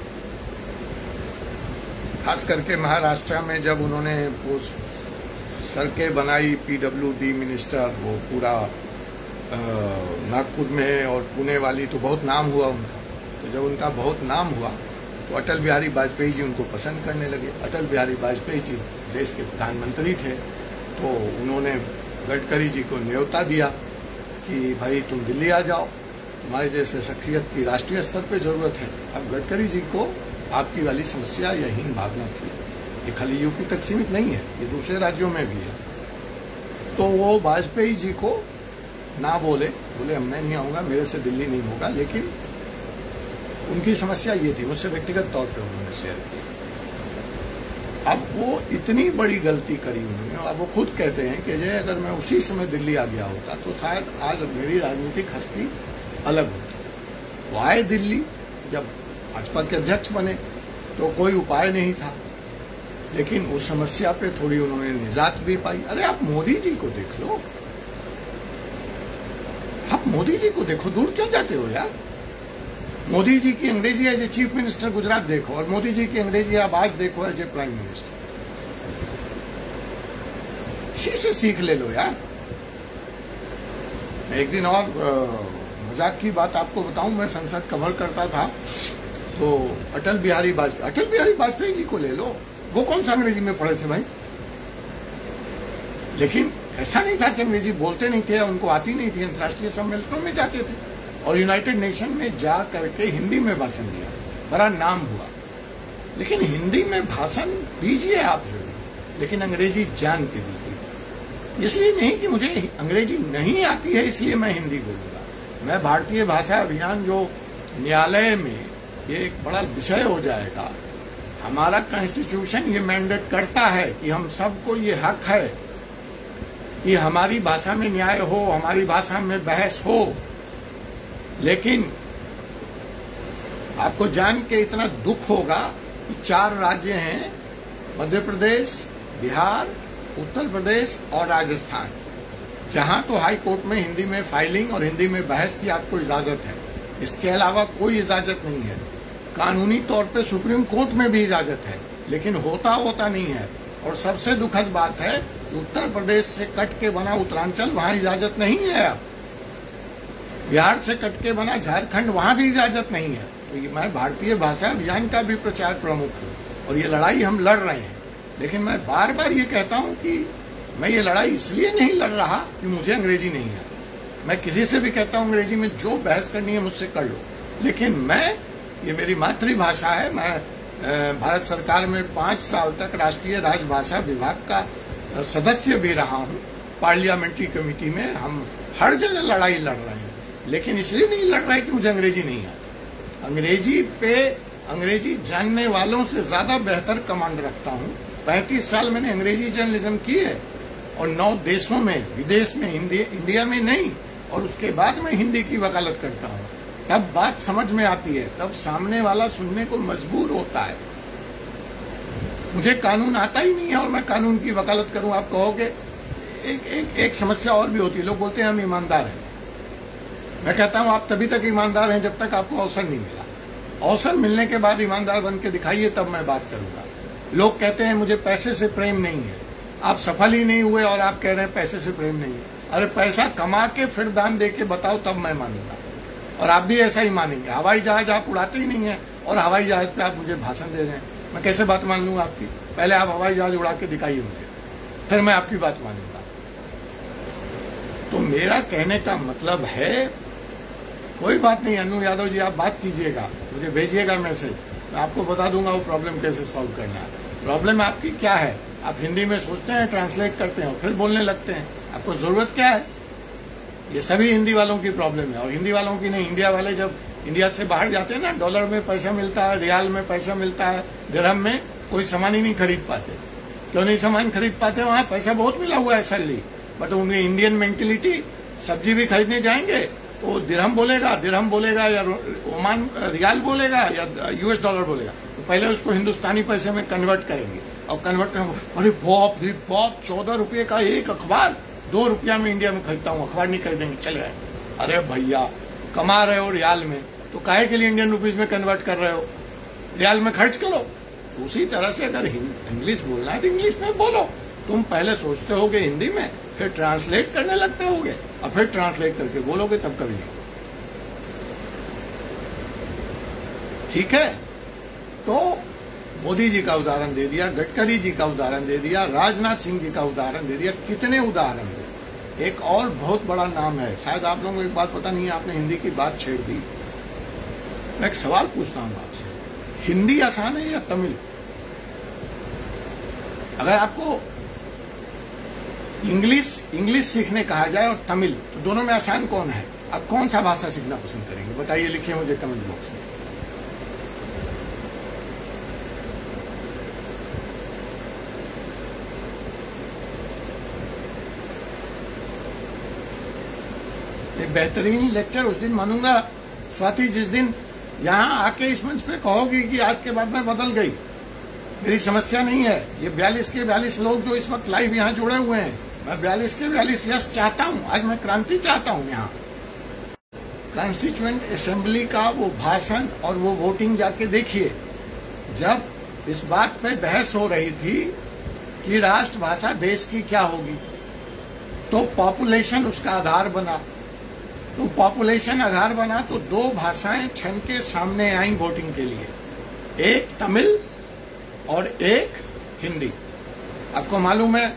खास करके महाराष्ट्र में जब उन्होंने वो सड़कें बनाई, पीडब्ल्यूडी मिनिस्टर, वो पूरा नागपुर में और पुणे वाली, तो बहुत नाम हुआ उनका। तो जब उनका बहुत नाम हुआ तो अटल बिहारी वाजपेयी जी उनको पसंद करने लगे। अटल बिहारी वाजपेयी जी देश के प्रधानमंत्री थे, तो उन्होंने गडकरी जी को न्योता दिया कि भाई तुम दिल्ली आ जाओ, तुम्हारे जैसे शख्सियत की राष्ट्रीय स्तर पे जरूरत है। अब गडकरी जी को आपकी वाली समस्या या हीन भावना थी, ये खाली यूपी तक सीमित नहीं है, ये दूसरे राज्यों में भी है। तो वो वाजपेयी जी को ना बोले मैं नहीं आऊंगा, मेरे से दिल्ली नहीं होगा, लेकिन उनकी समस्या ये थी, मुझसे व्यक्तिगत तौर पे उन्होंने शेयर की। अब वो इतनी बड़ी गलती करी उन्होंने, अब वो खुद कहते हैं कि अगर मैं उसी समय दिल्ली आ गया होता तो शायद आज मेरी राजनीतिक हस्ती अलग होती। वो आए दिल्ली, जब भाजपा के अध्यक्ष बने तो कोई उपाय नहीं था, लेकिन उस समस्या पे थोड़ी उन्होंने निजात भी पाई। अरे आप मोदी जी को देख लो, आप मोदी जी को देखो, दूर क्यों जाते हो यार। मोदी जी की अंग्रेजी as a chief minister Gujarat देखो, और मोदी जी की अंग्रेजी आप आज देखो एज ए प्राइम मिनिस्टर। इसी से सीख ले लो यार। एक दिन और मजाक की बात आपको बताऊं, मैं संसद कवर करता था तो अटल बिहारी वाजपेयी जी को ले लो, वो कौन सा अंग्रेजी में पढ़े थे भाई। लेकिन ऐसा नहीं था कि अंग्रेजी बोलते नहीं थे, उनको आती नहीं थी, अंतर्राष्ट्रीय सम्मेलनों में जाते थे और यूनाइटेड नेशन में जा करके हिंदी में भाषण दिया, बड़ा नाम हुआ। लेकिन हिंदी में भाषण दीजिए आप जरूर, लेकिन अंग्रेजी जान के दीजिए। इसलिए नहीं कि मुझे अंग्रेजी नहीं आती है इसलिए मैं हिंदी बोलूंगा। मैं भारतीय भाषा अभियान जो न्यायालय में ये एक बड़ा विषय हो जाएगा, हमारा कॉन्स्टिट्यूशन ये मैंडेट करता है कि हम सबको ये हक है कि हमारी भाषा में न्याय हो, हमारी भाषा में बहस हो। लेकिन आपको जान के इतना दुख होगा कि 4 राज्य हैं, मध्य प्रदेश, बिहार, उत्तर प्रदेश और राजस्थान, जहां तो हाई कोर्ट में हिंदी में फाइलिंग और हिंदी में बहस की आपको इजाजत है, इसके अलावा कोई इजाजत नहीं है। कानूनी तौर पे सुप्रीम कोर्ट में भी इजाजत है, लेकिन होता नहीं है। और सबसे दुखद बात है, उत्तर प्रदेश से कट के बना उत्तरांचल, वहां इजाजत नहीं है। बिहार से कट के बना झारखंड, वहां भी इजाजत नहीं है। तो मैं भारतीय भाषा अभियान का भी प्रचार प्रमुख हूँ और ये लड़ाई हम लड़ रहे हैं। लेकिन मैं बार बार ये कहता हूँ कि मैं ये लड़ाई इसलिए नहीं लड़ रहा कि मुझे अंग्रेजी नहीं आती। मैं किसी से भी कहता हूँ अंग्रेजी में जो बहस करनी है मुझसे कर लो, लेकिन ये मेरी मातृभाषा है। मैं भारत सरकार में 5 साल तक राष्ट्रीय राजभाषा विभाग का सदस्य भी रहा हूँ। पार्लियामेंट्री कमेटी में हम हर जगह लड़ाई लड़ रहे हैं, लेकिन इसलिए नहीं लड़ रहे कि मुझे अंग्रेजी नहीं आती। अंग्रेजी जानने वालों से ज्यादा बेहतर कमांड रखता हूँ। 35 साल मैंने अंग्रेजी जर्नलिज्म की है और 9 देशों में, विदेश में, इंडिया में नहीं, और उसके बाद मैं हिंदी की वकालत करता हूँ। तब बात समझ में आती है, तब सामने वाला सुनने को मजबूर होता है। मुझे कानून आता ही नहीं है और मैं कानून की वकालत करूं। आप कहोगे एक समस्या और भी होती है, लोग बोलते हैं हम ईमानदार हैं। मैं कहता हूं आप तभी तक ईमानदार हैं जब तक आपको अवसर नहीं मिला। अवसर मिलने के बाद ईमानदार बन के दिखाइए, तब मैं बात करूंगा। लोग कहते हैं मुझे पैसे से प्रेम नहीं है। आप सफल ही नहीं हुए और आप कह रहे हैं पैसे से प्रेम नहीं है। अरे पैसा कमा के फिर दान दे के बताओ, तब मैं मानूंगा। और आप भी ऐसा ही मानेंगे। हवाई जहाज आप उड़ाते ही नहीं है और हवाई जहाज पे आप मुझे भाषण दे रहे हैं, मैं कैसे बात मान लूंगा आपकी? पहले आप हवाई जहाज उड़ा के दिखाइए मुझे, फिर मैं आपकी बात मानूंगा। तो मेरा कहने का मतलब है, कोई बात नहीं अनु यादव जी, आप बात कीजिएगा, मुझे भेजिएगा मैसेज, मैं आपको बता दूंगा वो प्रॉब्लम कैसे सॉल्व करना है। प्रॉब्लम आपकी क्या है? आप हिंदी में सोचते हैं, ट्रांसलेट करते हैं और फिर बोलने लगते हैं। आपको जरूरत क्या है? ये सभी हिंदी वालों की प्रॉब्लम है, और हिंदी वालों की नहीं, इंडिया वाले जब इंडिया से बाहर जाते हैं ना, डॉलर में पैसा मिलता है, रियाल में पैसा मिलता है, दिरहम में कोई सामान ही नहीं खरीद पाते। क्यों नहीं सामान खरीद पाते? वहां पैसा बहुत मिला हुआ है सैलरी, बट उनकी इंडियन मेंटेलिटी, सब्जी भी खरीदने जाएंगे तो दिरहम बोलेगा या ओमान रियाल बोलेगा या यूएस डॉलर बोलेगा, तो पहले उसको हिंदुस्तानी पैसे में कन्वर्ट करेंगे। और कन्वर्ट करेंगे, अरे बाप 14 रुपये का एक अखबार, 2 रुपया में इंडिया में खरीदता हूँ, अखबार नहीं खरीदेंगे, चले गए। अरे भैया कमा रहे हो रियाल में, तो काहे के लिए इंडियन रुपीज में कन्वर्ट कर रहे हो? रियाल में खर्च करो। उसी तरह से अगर इंग्लिश बोलना है तो इंग्लिश में बोलो। तुम पहले सोचते होगे हिंदी में, फिर ट्रांसलेट करने लगते होगे और फिर ट्रांसलेट करके बोलोगे, तब कभी नहीं। ठीक है? तो मोदी जी का उदाहरण दे दिया, गडकरी जी का उदाहरण दे दिया, राजनाथ सिंह जी का उदाहरण दे दिया, कितने उदाहरण दे। एक और बहुत बड़ा नाम है, शायद आप लोगों को एक बात पता नहीं है, आपने हिंदी की बात छेड़ दी। मैं एक सवाल पूछता हूं आपसे, हिंदी आसान है या तमिल? अगर आपको इंग्लिश सीखने कहा जाए और तमिल, तो दोनों में आसान कौन है? आप कौन सा भाषा सीखना पसंद करेंगे? बताइए, लिखिए मुझे कमेंट बॉक्स में। बेहतरीन लेक्चर उस दिन मानूंगा स्वाति, जिस दिन यहां आके इस मंच पे कहोगी कि आज के बाद मैं बदल गई। मेरी समस्या नहीं है, ये 42 के 42 लोग जो इस वक्त लाइव यहां जुड़े हुए हैं, मैं 42 के 42 यस चाहता हूं। आज मैं क्रांति चाहता हूं। यहाँ कॉन्स्टिट्यूएंट असेंबली का वो भाषण और वो वोटिंग जाके देखिए। जब इस बात पे बहस हो रही थी कि राष्ट्रभाषा देश की क्या होगी, तो पॉपुलेशन उसका आधार बना। तो पॉपुलेशन आधार बना तो 2 भाषाएं छन के सामने आई वोटिंग के लिए, एक तमिल और एक हिंदी। आपको मालूम है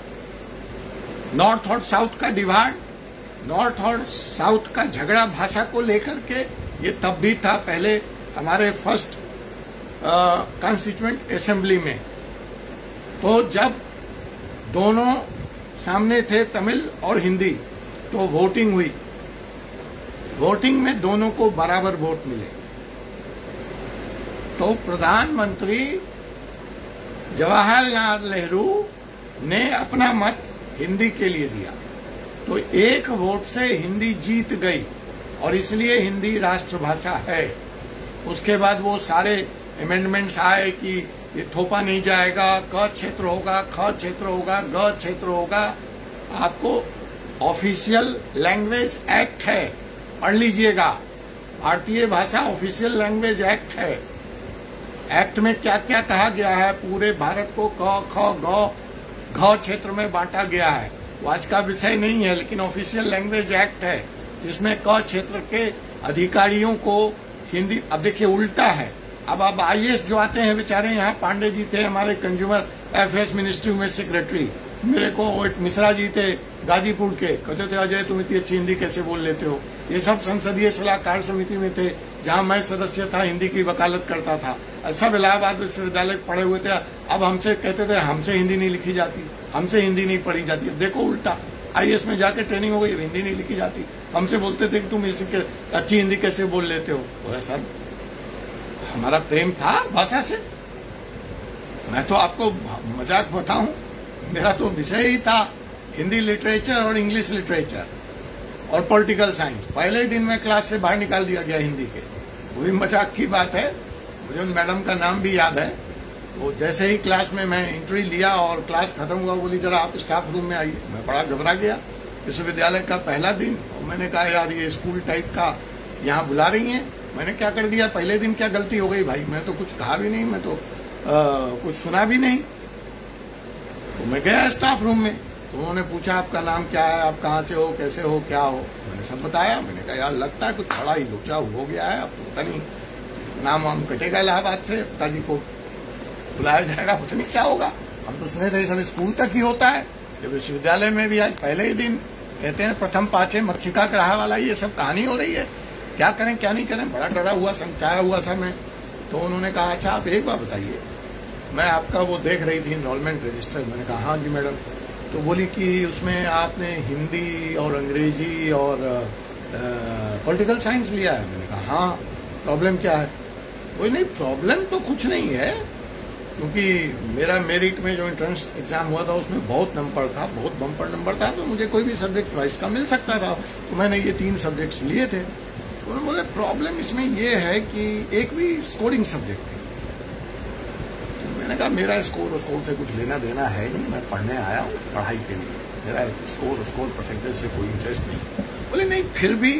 नॉर्थ और साउथ का डिवाइड, नॉर्थ और साउथ का झगड़ा भाषा को लेकर के, ये तब भी था पहले हमारे फर्स्ट कॉन्स्टिट्यूएंट असेंबली में। तो जब दोनों सामने थे तमिल और हिंदी, तो वोटिंग हुई। वोटिंग में दोनों को बराबर वोट मिले। तो प्रधानमंत्री जवाहरलाल नेहरू ने अपना मत हिंदी के लिए दिया, तो 1 वोट से हिंदी जीत गई और इसलिए हिंदी राष्ट्रभाषा है। उसके बाद वो सारे अमेंडमेंट्स आए कि ये थोपा नहीं जाएगा, क क्षेत्र होगा, ख क्षेत्र होगा, ग क्षेत्र होगा। आपको ऑफिशियल लैंग्वेज एक्ट है, पढ़ लीजिएगा, भारतीय भाषा ऑफिशियल लैंग्वेज एक्ट है। एक्ट में क्या क्या कहा गया है, पूरे भारत को क ख ग घ क्षेत्र में बांटा गया है। वो आज का विषय नहीं है, लेकिन ऑफिशियल लैंग्वेज एक्ट है जिसमें क क्षेत्र के अधिकारियों को हिंदी। अब देखिए उल्टा है। अब IAS जो आते हैं बेचारे, यहाँ पांडे जी थे हमारे कंज्यूमर अफेयर्स मिनिस्ट्री में सेक्रेटरी, मेरे को एक मिश्रा जी थे गाजीपुर के, कहते थे अजय तुम इतनी अच्छी हिंदी कैसे बोल लेते हो। ये सब संसदीय सलाहकार समिति में थे, जहां मैं सदस्य था, हिंदी की वकालत करता था। सब इलाहाबाद विश्वविद्यालय पढ़े हुए थे। अब हमसे कहते थे हमसे हिंदी नहीं लिखी जाती, हमसे हिंदी नहीं पढ़ी जाती। देखो उल्टा, IAS में जाके ट्रेनिंग हो गई, हिंदी नहीं लिखी जाती। हमसे बोलते थे कि तुम अच्छी हिंदी कैसे बोल लेते हो। बोला सर हमारा प्रेम था भाषा से। मैं तो आपको मजाक बताऊं, मेरा तो विषय ही था हिंदी लिटरेचर और इंग्लिश लिटरेचर और पॉलिटिकल साइंस। पहले ही दिन में क्लास से बाहर निकाल दिया गया हिंदी के। वो भी मजाक की बात है, मुझे उन मैडम का नाम भी याद है। तो जैसे ही क्लास में मैं एंट्री लिया और क्लास खत्म हुआ, बोली जरा आप स्टाफ रूम में आइए। मैं बड़ा घबरा गया, विश्वविद्यालय का पहला दिन, और मैंने कहा यार ये स्कूल टाइप का यहाँ बुला रही हैं, मैंने क्या कर दिया, पहले दिन क्या गलती हो गई भाई, मैं तो कुछ कहा भी नहीं, मैं तो कुछ सुना भी नहीं। तो मैं गया स्टाफ रूम में, तो उन्होंने पूछा आपका नाम क्या है, आप कहाँ से हो, कैसे हो, क्या हो, मैंने सब बताया। मैंने कहा यार लगता है कुछ बड़ा ही लोचा हो गया है, अब तो पता नहीं नाम वाम कटेगा इलाहाबाद से, पिताजी को बुलाया जाएगा, पता नहीं क्या होगा। हम तो सुने थे सब स्कूल तक ही होता है, जब विश्वविद्यालय में भी आज पहले ही दिन कहते हैं प्रथम पाचे मक्षिका ग्राह वाला, ये सब कहानी हो रही है, क्या करें क्या नहीं करें, बड़ा डरा हुआ समझाया हुआ था मैं। तो उन्होंने कहा अच्छा आप एक बार बताइए, मैं आपका वो देख रही थी इनरोलमेंट रजिस्टर। मैंने कहा हाँ जी मैडम। तो बोली कि उसमें आपने हिंदी और अंग्रेजी और पॉलिटिकल साइंस लिया है। मैंने कहा हाँ, प्रॉब्लम क्या है? कोई नहीं, प्रॉब्लम तो कुछ नहीं है, क्योंकि मेरा मेरिट में जो एंट्रेंस एग्जाम हुआ था उसमें बहुत नंबर था, बहुत बम्पर नंबर था, तो मुझे कोई भी सब्जेक्ट चॉइस का मिल सकता था। तो मैंने ये 3 सब्जेक्ट्स लिए थे। तो उन्होंने बोले प्रॉब्लम इसमें ये है कि एक भी स्कोरिंग सब्जेक्ट है। तो मैंने कहा मेरा स्कोर से कुछ लेना देना है नहीं, मैं पढ़ने आया हूँ पढ़ाई के लिए, मेरा स्कोर परसेंटेज से कोई इंटरेस्ट नहीं। बोले नहीं फिर भी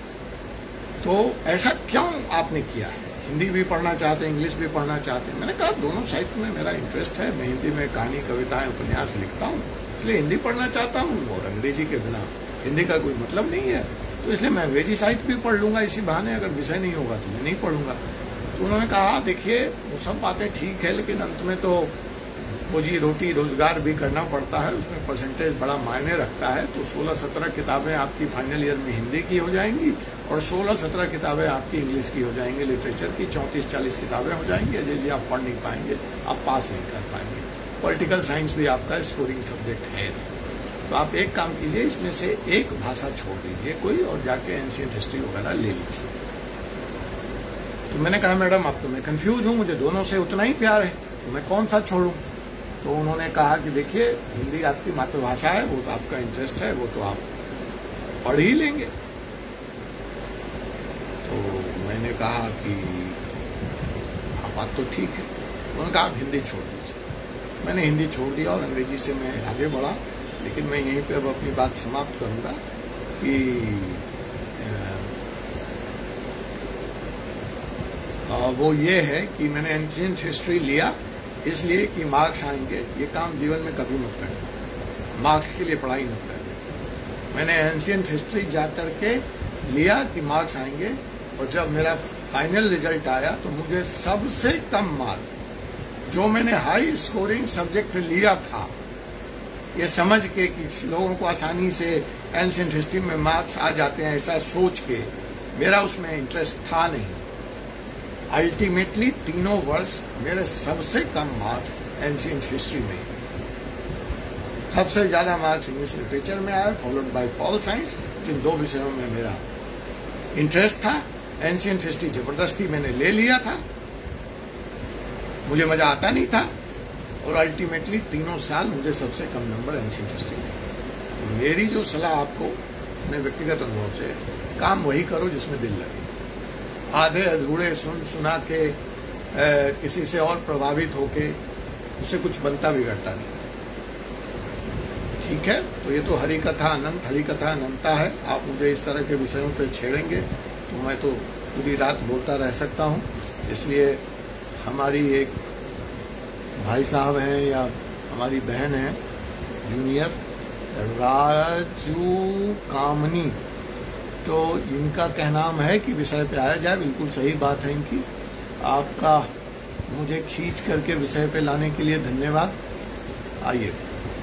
तो ऐसा क्यों आपने किया है, हिंदी भी पढ़ना चाहते हैं, इंग्लिश भी पढ़ना चाहते हैं? मैंने कहा दोनों साहित्य में मेरा इंटरेस्ट है, मैं हिंदी में कहानी, कविताएं, उपन्यास लिखता हूँ, इसलिए हिंदी पढ़ना चाहता हूँ, और अंग्रेजी के बिना हिंदी का कोई मतलब नहीं है, तो इसलिए मैं अंग्रेजी साहित्य भी पढ़ लूंगा इसी बहाने, अगर विषय नहीं होगा तो मैं नहीं पढ़ूंगा। तो उन्होंने कहा देखिए वो सब बातें ठीक है, लेकिन अंत में तो रोजी रोटी रोजगार भी करना पड़ता है, उसमें परसेंटेज बड़ा मायने रखता है। तो 16-17 किताबें आपकी फाइनल ईयर में हिंदी की हो जाएंगी, और 16-17 किताबें आपकी इंग्लिश की हो जाएंगी, लिटरेचर की 34-40 किताबें हो जाएंगी। अजय जी आप पढ़ नहीं पाएंगे, आप पास नहीं कर पाएंगे। पॉलिटिकल साइंस भी आपका स्कोरिंग सब्जेक्ट है, तो आप एक काम कीजिए, इसमें से एक भाषा छोड़ दीजिए कोई, और जाके एंशिएंट हिस्ट्री वगैरह ले लीजिए। तो मैंने कहा मैडम अब तो मैं कंफ्यूज हूँ, मुझे दोनों से उतना ही प्यार है, तो मैं कौन सा छोड़ूं? तो उन्होंने कहा कि देखिए हिंदी आपकी मातृभाषा है, वो तो आपका इंटरेस्ट है, वो तो आप पढ़ ही लेंगे। तो मैंने कहा कि हाँ बात तो ठीक है। उन्होंने कहा आप हिंदी छोड़ दीजिए। मैंने हिंदी छोड़ दिया और अंग्रेजी से मैं आगे बढ़ा, लेकिन मैं यहीं पे अब अपनी बात समाप्त करूंगा कि वो ये है कि मैंने एंशिएंट हिस्ट्री लिया इसलिए कि मार्क्स आएंगे, ये काम जीवन में कभी मत करना, मार्क्स के लिए पढ़ाई मत करना। मैंने एंशिएंट हिस्ट्री जा करके लिया कि मार्क्स आएंगे, और जब मेरा फाइनल रिजल्ट आया तो मुझे सबसे कम मार्क, जो मैंने हाई स्कोरिंग सब्जेक्ट लिया था, ये समझ के कि लोगों को आसानी से एंशिएंट हिस्ट्री में मार्क्स आ जाते हैं ऐसा सोच के, मेरा उसमें इंटरेस्ट था नहीं। अल्टीमेटली तीनों वर्ष मेरे सबसे कम मार्क्स एंशिएंट हिस्ट्री में, सबसे ज्यादा मार्क्स इंग्लिश लिटरेचर में आए, फॉलोड बाय पॉल साइंस, जिन 2 विषयों में मेरा इंटरेस्ट था। एंशिएंट हिस्ट्री जबरदस्ती मैंने ले लिया था, मुझे मजा आता नहीं था, और अल्टीमेटली तीनों साल मुझे सबसे कम नंबर एंशिएंट हिस्ट्री में। मेरी जो सलाह आपको अपने व्यक्तिगत अनुभव से, काम वही करो जिसमें दिल लगे। आधे अधूरे सुना के किसी से और प्रभावित होके उससे कुछ बनता बिगड़ता नहीं, ठीक है? तो ये तो हरि कथा अनंत, हरि कथा अनंता है। आप मुझे इस तरह के विषयों पे छेड़ेंगे तो मैं तो पूरी रात बोलता रह सकता हूँ। इसलिए हमारी एक भाई साहब हैं या हमारी बहन है जूनियर, राजू कामनी, तो इनका कहनाम है कि विषय पे आया जाए। बिल्कुल सही बात है इनकी। आपका मुझे खींच करके विषय पे लाने के लिए धन्यवाद। आइए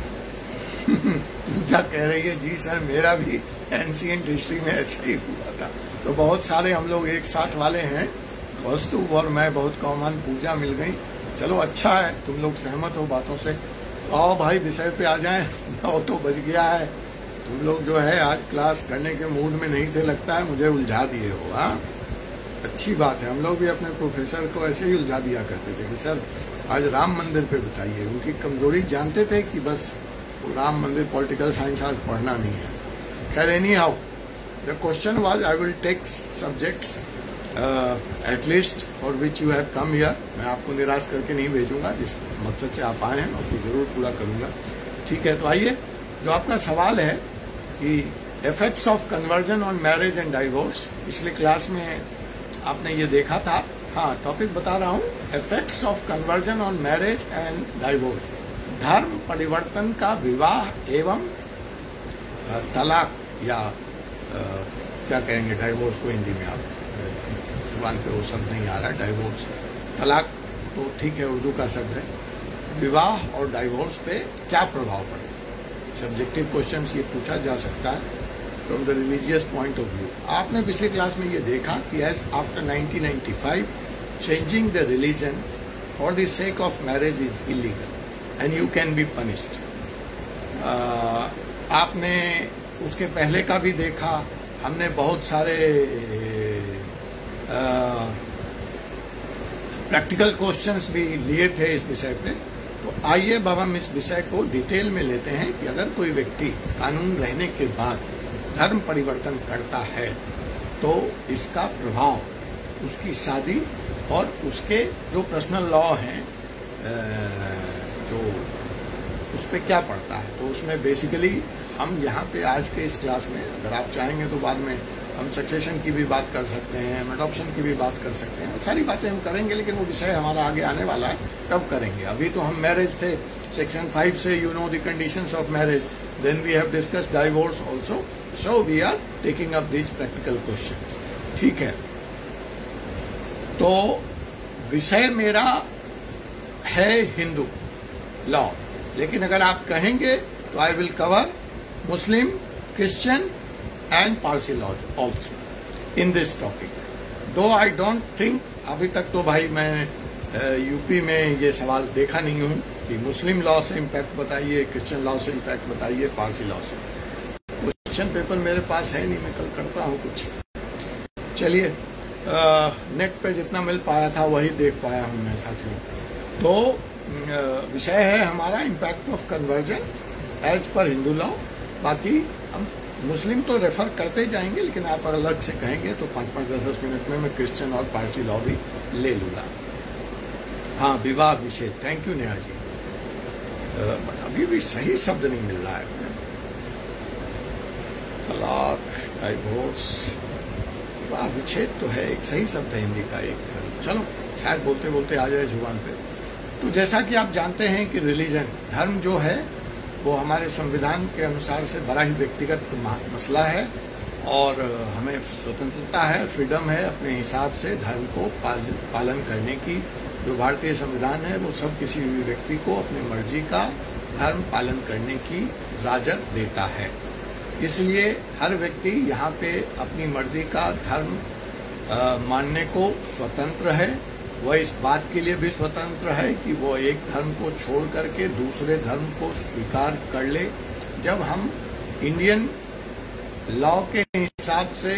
पूजा कह रही है जी सर मेरा भी एंशिएंट हिस्ट्री में ऐसा ही हुआ था। तो बहुत सारे हम लोग एक साथ वाले हैं, कौस्तुभ और मैं बहुत कॉमन, पूजा मिल गई। चलो अच्छा है तुम लोग सहमत हो बातों से। आओ भाई विषय पे आ जाएं, 9 तो बज गया है। तुम लोग जो है आज क्लास करने के मूड में नहीं थे, लगता है मुझे उलझा दिए हो। हाँ अच्छी बात है, हम लोग भी अपने प्रोफेसर को ऐसे ही उलझा दिया करते थे कि सर आज राम मंदिर पे बताइए। उनकी कमजोरी जानते थे कि बस राम मंदिर पॉलिटिकल साइंस आज पढ़ना नहीं है। खैर anyhow the question was I will take subjects at least for which you have come here. मैं आपको निराश करके नहीं भेजूंगा, जिस मकसद से आप आए हैं मैं उसको जरूर पूरा करूंगा। ठीक है, तो आइए, जो आपका सवाल है कि effects of conversion on marriage and divorce, पिछले क्लास में आपने ये देखा था। हाँ, टॉपिक बता रहा हूँ, effects of conversion on marriage and divorce, धर्म परिवर्तन का विवाह एवं तलाक, या क्या कहेंगे डाइवोर्स को हिंदी में, आप जुबान पे वो शब्द नहीं आ रहा, डाइवोर्स, तलाक तो ठीक है, उर्दू का शब्द है। विवाह और डाइवोर्स पे क्या प्रभाव पड़े, सब्जेक्टिव क्वेश्चन ये पूछा जा सकता है from the religious point of view. आपने पिछले क्लास में ये देखा कि as after 1995 changing the religion for the sake of marriage is illegal and you can be punished. आपने उसके पहले का भी देखा, हमने बहुत सारे प्रैक्टिकल क्वेश्चंस भी लिए थे इस विषय पे। तो आइए अब हम इस विषय को डिटेल में लेते हैं कि अगर कोई व्यक्ति कानून रहने के बाद धर्म परिवर्तन करता है तो इसका प्रभाव उसकी शादी और उसके जो पर्सनल लॉ हैं जो उस पर क्या पड़ता है। तो उसमें बेसिकली हम यहाँ पे आज के इस क्लास में, अगर आप चाहेंगे तो बाद में हम सक्सेशन की भी बात कर सकते हैं, अडॉप्शन की भी बात कर सकते हैं, सारी बातें हम करेंगे, लेकिन वो विषय हमारा आगे आने वाला है, तब करेंगे। अभी तो हम मैरिज थे, सेक्शन 5 से you know the conditions of marriage, then we have discussed divorce also, so we are taking up this practical questions. ठीक है, तो विषय मेरा है हिंदू लॉ, लेकिन अगर आप कहेंगे तो I will cover Muslim, Christian and Parsi law also in this topic. Though I don't think, अभी तक तो भाई मैं यूपी में ये सवाल देखा नहीं हूं कि मुस्लिम लॉ से इम्पैक्ट बताइए, क्रिश्चियन लॉ से इम्पैक्ट बताइए, पारसी लॉ से। क्वेश्चन पेपर मेरे पास है नहीं, मैं कल करता हूं कुछ। चलिए, नेट पे जितना मिल पाया था वही देख पाया हूं मैं साथियों। तो विषय है हमारा impact of conversion as per Hindu law. बाकी हम मुस्लिम तो रेफर करते जाएंगे, लेकिन आप अलग से कहेंगे तो 5-5, 10-10 मिनट में मैं क्रिश्चियन और पारसी लॉ भी ले लूंगा। हाँ, विवाह विच्छेद, thank you Neha ji, but अभी भी सही शब्द नहीं मिल रहा है। तलाक, डाइवोर्स, विवाह विच्छेद तो है, एक सही शब्द है हिंदी का एक, चलो शायद बोलते बोलते आ जाए जुबान पे। तो जैसा कि आप जानते हैं कि रिलीजन, धर्म जो है वो हमारे संविधान के अनुसार से बड़ा ही व्यक्तिगत मसला है, और हमें स्वतंत्रता है, फ्रीडम है अपने हिसाब से धर्म को पालन करने की। जो भारतीय संविधान है वो सब किसी भी व्यक्ति को अपनी मर्जी का धर्म पालन करने की इजाजत देता है। इसलिए हर व्यक्ति यहाँ पे अपनी मर्जी का धर्म मानने को स्वतंत्र है। वह इस बात के लिए भी स्वतंत्र है कि वो एक धर्म को छोड़ करके दूसरे धर्म को स्वीकार कर ले। जब हम इंडियन लॉ के हिसाब से,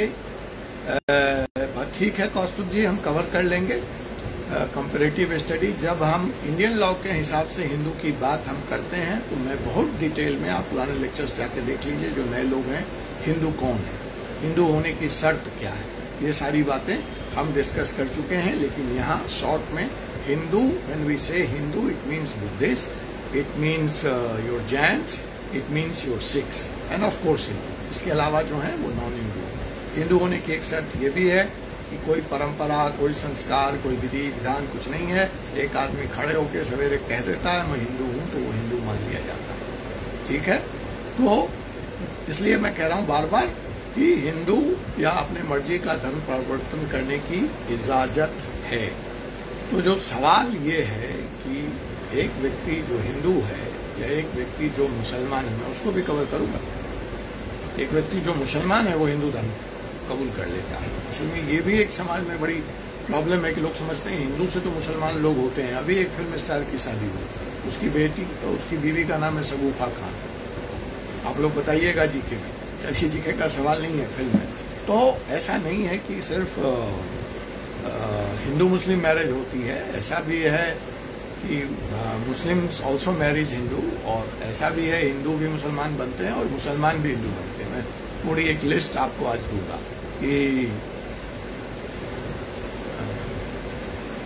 ठीक है कौस्तुभ जी, हम कवर कर लेंगे कंपैरेटिव स्टडी। जब हम इंडियन लॉ के हिसाब से हिंदू की बात हम करते हैं तो मैं बहुत डिटेल में, आप पुराने लेक्चर्स जाके देख लीजिए, जो नए लोग हैं, हिंदू कौन है, हिंदू होने की शर्त क्या है, ये सारी बातें हम डिस्कस कर चुके हैं। लेकिन यहाँ शॉर्ट में Hindu, when we say Hindu, it means Buddhist, it means your Jains, it means your Sikhs and of course Hindu. इसके अलावा जो है वो नॉन हिंदू। हिंदू होने की एक शर्त ये भी है कि कोई परंपरा, कोई संस्कार, कोई विधि विधान कुछ नहीं है। एक आदमी खड़े होकर सवेरे कह देता है मैं हिंदू हूं, तो वो हिंदू मान लिया जाता है। ठीक है, तो इसलिए मैं कह रहा हूं बार बार कि हिंदू या अपने मर्जी का धर्म परिवर्तन करने की इजाजत है। तो जो सवाल ये है कि एक व्यक्ति जो हिंदू है या एक व्यक्ति जो मुसलमान है, मैं उसको भी कवर करूंगा। एक व्यक्ति जो मुसलमान है वो हिंदू धर्म कबूल कर लेता है। असल में ये भी एक समाज में बड़ी प्रॉब्लम है कि लोग समझते हैं हिंदू से तो मुसलमान लोग होते हैं। अभी एक फिल्म स्टार की शादी हुई, उसकी बेटी, उसकी बीवी का नाम है शगुफा खान। आप लोग बताइएगा जीके में, ऐसी जीके का सवाल नहीं है फिल्म में। तो ऐसा नहीं है कि सिर्फ हिंदू मुस्लिम मैरिज होती है, ऐसा भी है कि मुस्लिम्स ऑल्सो मैरिज हिंदू, और ऐसा भी है हिंदू भी मुसलमान बनते हैं और मुसलमान भी हिंदू बनते हैं। मैं पूरी एक लिस्ट आपको आज दूंगा कि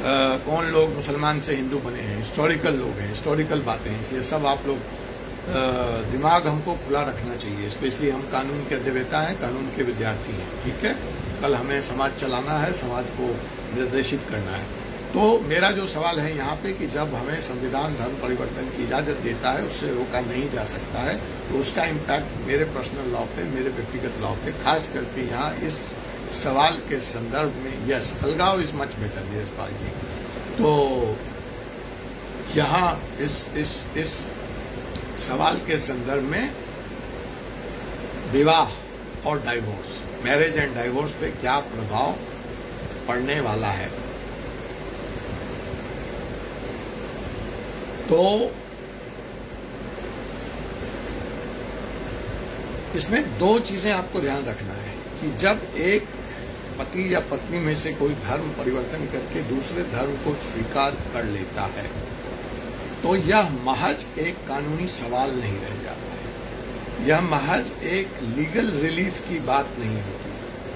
कौन लोग मुसलमान से हिंदू बने हैं, हिस्टोरिकल लोग हैं, हिस्टोरिकल बातें हैं, इसलिए सब आप लोग दिमाग हमको खुला रखना चाहिए। स्पेशली हम कानून के अध्येता हैं, कानून के विद्यार्थी हैं, ठीक है। कल हमें समाज चलाना है, समाज को निर्देशित करना है। तो मेरा जो सवाल है यहाँ पे कि जब हमें संविधान धर्म परिवर्तन की इजाजत देता है, उससे रोका नहीं जा सकता है, तो उसका इम्पैक्ट मेरे पर्सनल लॉ पे, मेरे व्यक्तिगत लॉ पे, खास करके यहाँ इस सवाल के संदर्भ में, यस अलगाव is much better Neerajpal ji. तो यहाँ इस सवाल के संदर्भ में विवाह और डाइवोर्स, मैरिज एंड डाइवोर्स पे क्या प्रभाव पड़ने वाला है, तो इसमें दो चीजें आपको ध्यान रखना है कि जब एक पति या पत्नी में से कोई धर्म परिवर्तन करके दूसरे धर्म को स्वीकार कर लेता है, तो यह महज एक कानूनी सवाल नहीं रह जाता है, यह महज एक लीगल रिलीफ की बात नहीं होती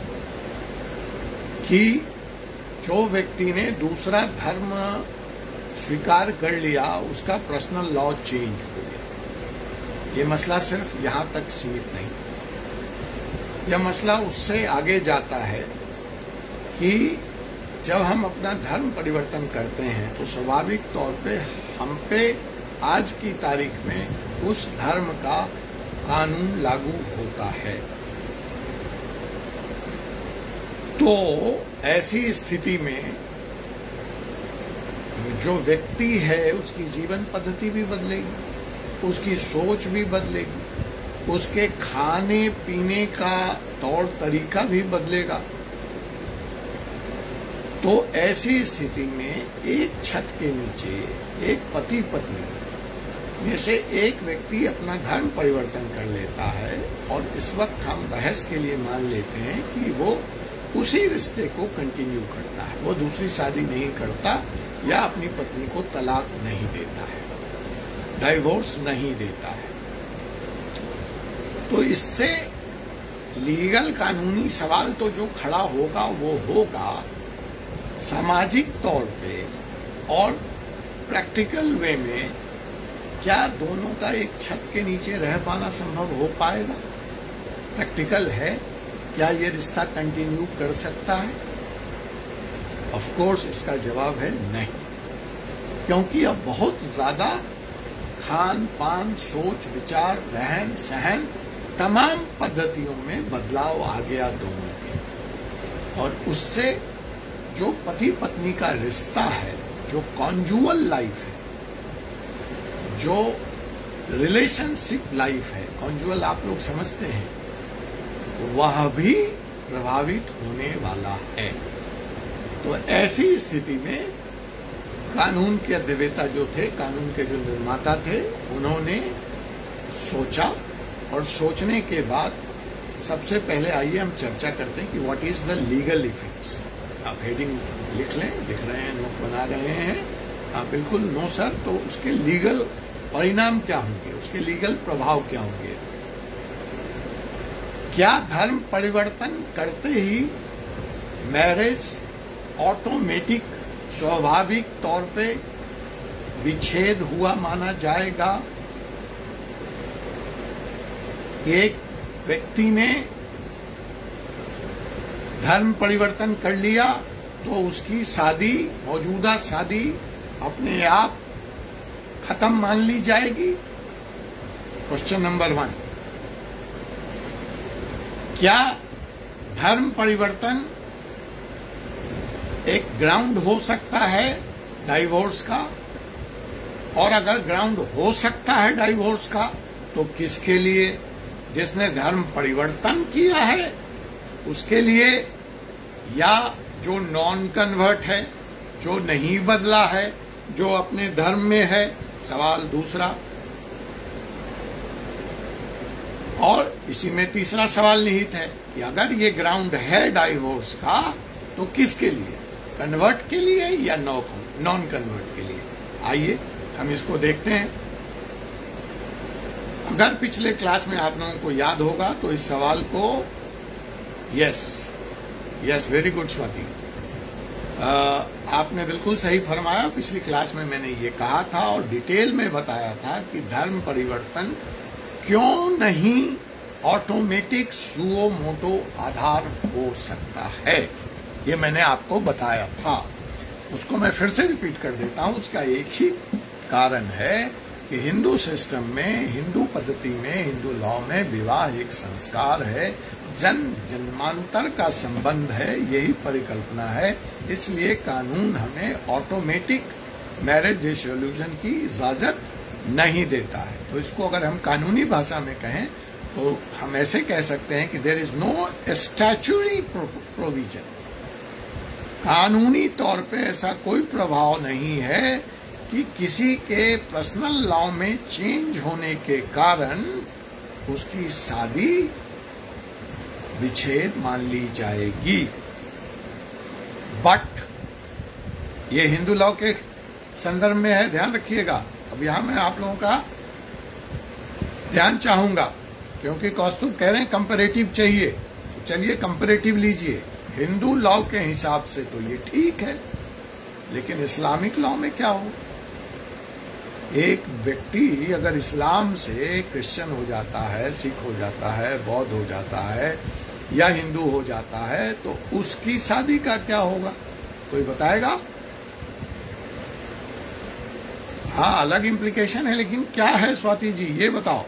कि जो व्यक्ति ने दूसरा धर्म स्वीकार कर लिया उसका पर्सनल लॉ चेंज हो गया। ये मसला सिर्फ यहां तक सीमित नहीं, यह मसला उससे आगे जाता है कि जब हम अपना धर्म परिवर्तन करते हैं तो स्वाभाविक तौर पे हम पे आज की तारीख में उस धर्म का कानून लागू होता है। तो ऐसी स्थिति में जो व्यक्ति है उसकी जीवन पद्धति भी बदलेगी, उसकी सोच भी बदलेगी, उसके खाने पीने का तौर तरीका भी बदलेगा। तो ऐसी स्थिति में एक छत के नीचे एक पति पत्नी में से एक व्यक्ति अपना धर्म परिवर्तन कर लेता है और इस वक्त हम बहस के लिए मान लेते हैं कि वो उसी रिश्ते को कंटिन्यू करता है, वो दूसरी शादी नहीं करता या अपनी पत्नी को तलाक नहीं देता है, डाइवोर्स नहीं देता है। तो इससे लीगल कानूनी सवाल तो जो खड़ा होगा वो होगा सामाजिक तौर पे और प्रैक्टिकल वे में, क्या दोनों का एक छत के नीचे रह पाना संभव हो पाएगा? प्रैक्टिकल है, क्या ये रिश्ता कंटिन्यू कर सकता है? ऑफ कोर्स इसका जवाब है नहीं, क्योंकि अब बहुत ज्यादा खान पान, सोच विचार, रहन सहन, तमाम पद्धतियों में बदलाव आ गया दोनों के, और उससे जो पति पत्नी का रिश्ता है, जो कॉन्जुअल लाइफ है, जो रिलेशनशिप लाइफ है, कॉन्जुअल आप लोग समझते हैं, वह भी प्रभावित होने वाला है। तो ऐसी स्थिति में कानून के अध्येता जो थे, कानून के जो निर्माता थे, उन्होंने सोचा, और सोचने के बाद सबसे पहले आइए हम चर्चा करते हैं कि what is the legal effects. आप हेडिंग लिख लें, लिख रहे हैं, नोट बना रहे हैं? हाँ बिल्कुल, नो सर। तो उसके लीगल परिणाम क्या होंगे, उसके लीगल प्रभाव क्या होंगे? क्या धर्म परिवर्तन करते ही मैरिज ऑटोमेटिक स्वाभाविक तौर पे विच्छेद हुआ माना जाएगा? एक व्यक्ति ने धर्म परिवर्तन कर लिया तो उसकी शादी, मौजूदा शादी अपने आप खत्म मान ली जाएगी? Question number 1। क्या धर्म परिवर्तन एक ग्राउंड हो सकता है डाइवोर्स का? और अगर ग्राउंड हो सकता है डाइवोर्स का तो किसके लिए? जिसने धर्म परिवर्तन किया है उसके लिए, या जो नॉन कन्वर्ट है, जो नहीं बदला है, जो अपने धर्म में है? सवाल दूसरा। और इसी में तीसरा सवाल निहित है कि अगर ये ग्राउंड है डाइवोर्स का तो किसके लिए? कन्वर्ट के लिए या नॉन कन्वर्ट के लिए? आइए हम इसको देखते हैं। अगर पिछले क्लास में आप लोगों को याद होगा तो इस सवाल को, यस वेरी गुड स्वाति, आपने बिल्कुल सही फरमाया। पिछली क्लास में मैंने ये कहा था और डिटेल में बताया था कि धर्म परिवर्तन क्यों नहीं ऑटोमेटिक सुओ मोटो आधार हो सकता है, ये मैंने आपको बताया था। उसको मैं फिर से रिपीट कर देता हूं। उसका एक ही कारण है कि हिंदू सिस्टम में, हिंदू पद्धति में, हिंदू लॉ में विवाह एक संस्कार है, जन्मांतर का संबंध है, यही परिकल्पना है। इसलिए कानून हमें ऑटोमेटिक मैरिज डिसोल्यूशन की इजाजत नहीं देता है। तो इसको अगर हम कानूनी भाषा में कहें तो हम ऐसे कह सकते हैं कि there is no statutory provision, कानूनी तौर पे ऐसा कोई प्रभाव नहीं है कि किसी के पर्सनल लॉ में चेंज होने के कारण उसकी शादी विच्छेद मान ली जाएगी। बट ये हिंदू लॉ के संदर्भ में है, ध्यान रखिएगा। अब यहां मैं आप लोगों का ध्यान चाहूंगा, क्योंकि कौस्तुभ कह रहे हैं कंपैरेटिव चाहिए, तो चलिए कंपैरेटिव लीजिए। हिंदू लॉ के हिसाब से तो ये ठीक है, लेकिन इस्लामिक लॉ में क्या हो? एक व्यक्ति अगर इस्लाम से क्रिश्चियन हो जाता है, सिख हो जाता है, बौद्ध हो जाता है या हिंदू हो जाता है, तो उसकी शादी का क्या होगा? कोई बताएगा? हाँ, अलग इम्प्लीकेशन है, लेकिन क्या है स्वाति जी, ये बताओ।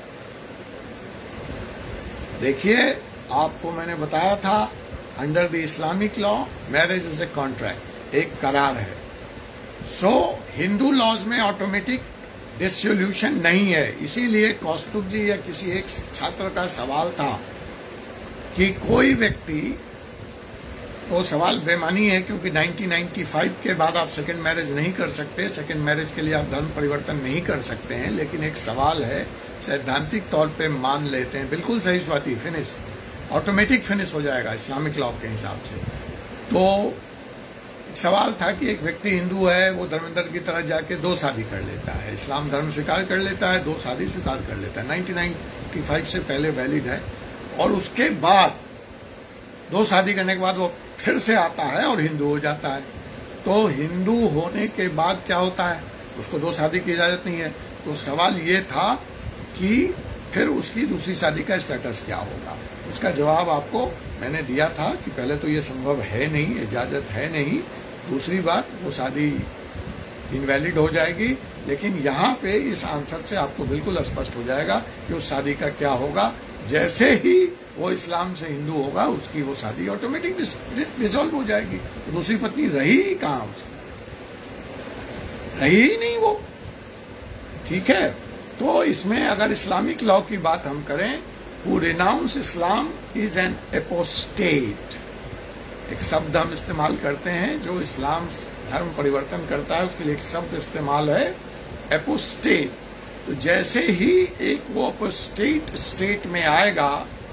देखिए, आपको मैंने बताया था under the Islamic law marriage is a contract, एक करार है। सो हिंदू लॉज में ऑटोमेटिक डिसोल्यूशन नहीं है। इसीलिए कौस्तुभ जी या किसी एक छात्र का सवाल था कि कोई व्यक्ति, वो सवाल बेमानी है क्योंकि 1995 के बाद आप सेकेंड मैरिज नहीं कर सकते, सेकेंड मैरिज के लिए आप धर्म परिवर्तन नहीं कर सकते हैं, लेकिन एक सवाल है, सैद्धांतिक तौर पे मान लेते हैं। बिल्कुल सही स्वाति, फिनिश ऑटोमेटिक फिनिश हो जाएगा इस्लामिक लॉ के हिसाब से। तो एक सवाल था कि एक व्यक्ति हिंदू है, वो धर्मेंद्र की तरह जाके 2 शादी कर लेता है, इस्लाम धर्म स्वीकार कर लेता है, 2 शादी स्वीकार कर लेता है, 1995 से पहले वैलिड है, और उसके बाद 2 शादी करने के बाद वो फिर से आता है और हिंदू हो जाता है। तो हिंदू होने के बाद क्या होता है? उसको 2 शादी की इजाजत नहीं है। तो सवाल ये था कि फिर उसकी दूसरी शादी का स्टेटस क्या होगा? उसका जवाब आपको मैंने दिया था कि पहले तो ये संभव है नहीं, इजाजत है नहीं, दूसरी बात वो शादी इनवैलिड हो जाएगी। लेकिन यहाँ पे इस आंसर से आपको बिल्कुल स्पष्ट हो जाएगा कि उस शादी का क्या होगा। जैसे ही वो इस्लाम से हिंदू होगा, उसकी वो शादी ऑटोमेटिक डिसॉल्व हो जाएगी। तो दूसरी पत्नी रही ही कहाँ उसकी? रही ही नहीं वो, ठीक है। तो इसमें अगर इस्लामिक लॉ की बात हम करें, who renounce Islam is an apostate। एक शब्द हम इस्तेमाल करते हैं, जो इस्लाम धर्म परिवर्तन करता है उसके लिए एक शब्द इस्तेमाल है एपोस्टेट। तो जैसे ही एक वो एपोस्टेट स्टेट में आएगा